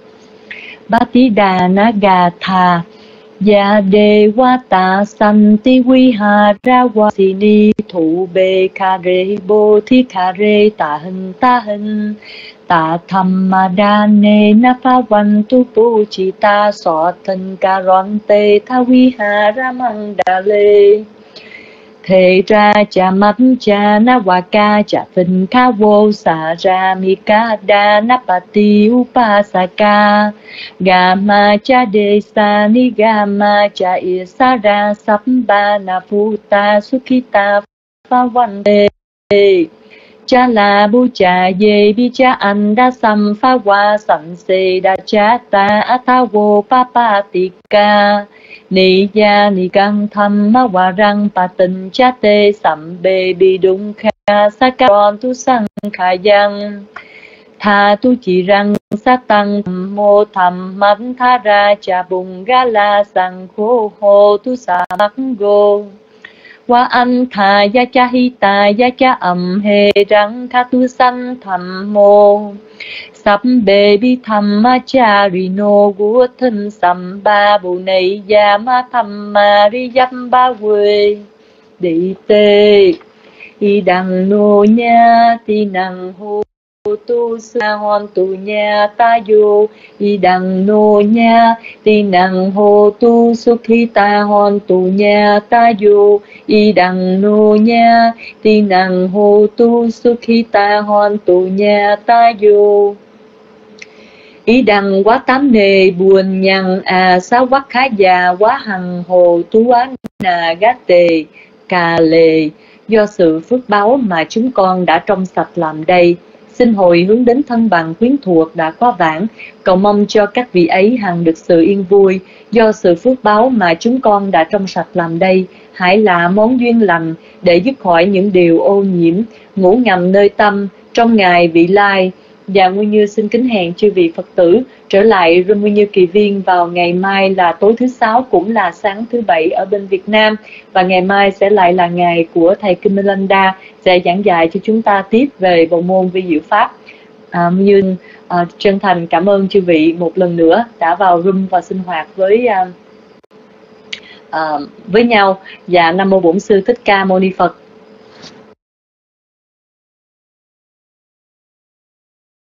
Bati Đà Na Gà Thà Ya Devata Santi Vihara Vasini Thủ Bê Kha Rê Bô Thi Kha Rê Ta Hình Ta Thammadane Na Pha Văn Tu Pu Chi Ta So Thân Ca Ron Tê Tha Vihara Manda Lê Thế ra cha mắt cha na wa ca cha phình kha vô sa ra mi ca đa na pa ti upasaka gama cha de sa ni gama cha isara samba na puta sukhita pha văn đề cha la bu cha ye bi cha anda sam pha wa san se da cha ta atha vô pa pa ti ca Ni ya ni căng thăm ma hòa răng pa tình cha tê sầm bê bi đúng kha sa ca con tu sang khai yang tha tu chỉ răng sa tăng mô thầm mắt tha ra cha bùng ga la sang khô hồ tu sa mắc go wa an tha ya cha hi ta ya cha âm hê răng kha tu san thầm mô sắp bê bi tham ma cha ri no gu thân sam ba bu này ya ma tham ma ri dâm ba quê đi tê y đằng nô nha ti năng hô tu sa hon tu nha ta yo y đằng nô nha ti năng hô tu sukhi ta hon tu nha ta yo y đằng nô nha ti năng hô tu sukhi ta hon tu nha ta yo ý đăng quá tám nề buồn nhằn sa quá khá già quá hằng hồ tú á nà gát tề cà lề. Do sự phước báu mà chúng con đã trong sạch làm đây, xin hồi hướng đến thân bằng quyến thuộc đã có vãng, cầu mong cho các vị ấy hằng được sự yên vui. Do sự phước báu mà chúng con đã trong sạch làm đây, hãy là món duyên lành để dứt khỏi những điều ô nhiễm ngủ ngầm nơi tâm trong ngày vị lai. Và Nguyên Như xin kính hẹn chư vị Phật tử trở lại Room Nguyên Như Kỳ Viên vào ngày mai là tối thứ Sáu, cũng là sáng thứ Bảy ở bên Việt Nam. Và ngày mai sẽ lại là ngày của Thầy Kim Melanda sẽ giảng dạy cho chúng ta tiếp về bộ môn vi diệu Pháp. Như chân thành cảm ơn chư vị một lần nữa đã vào room và sinh hoạt với nhau. Và Nam Mô Bổn Sư Thích Ca Mâu Ni Phật.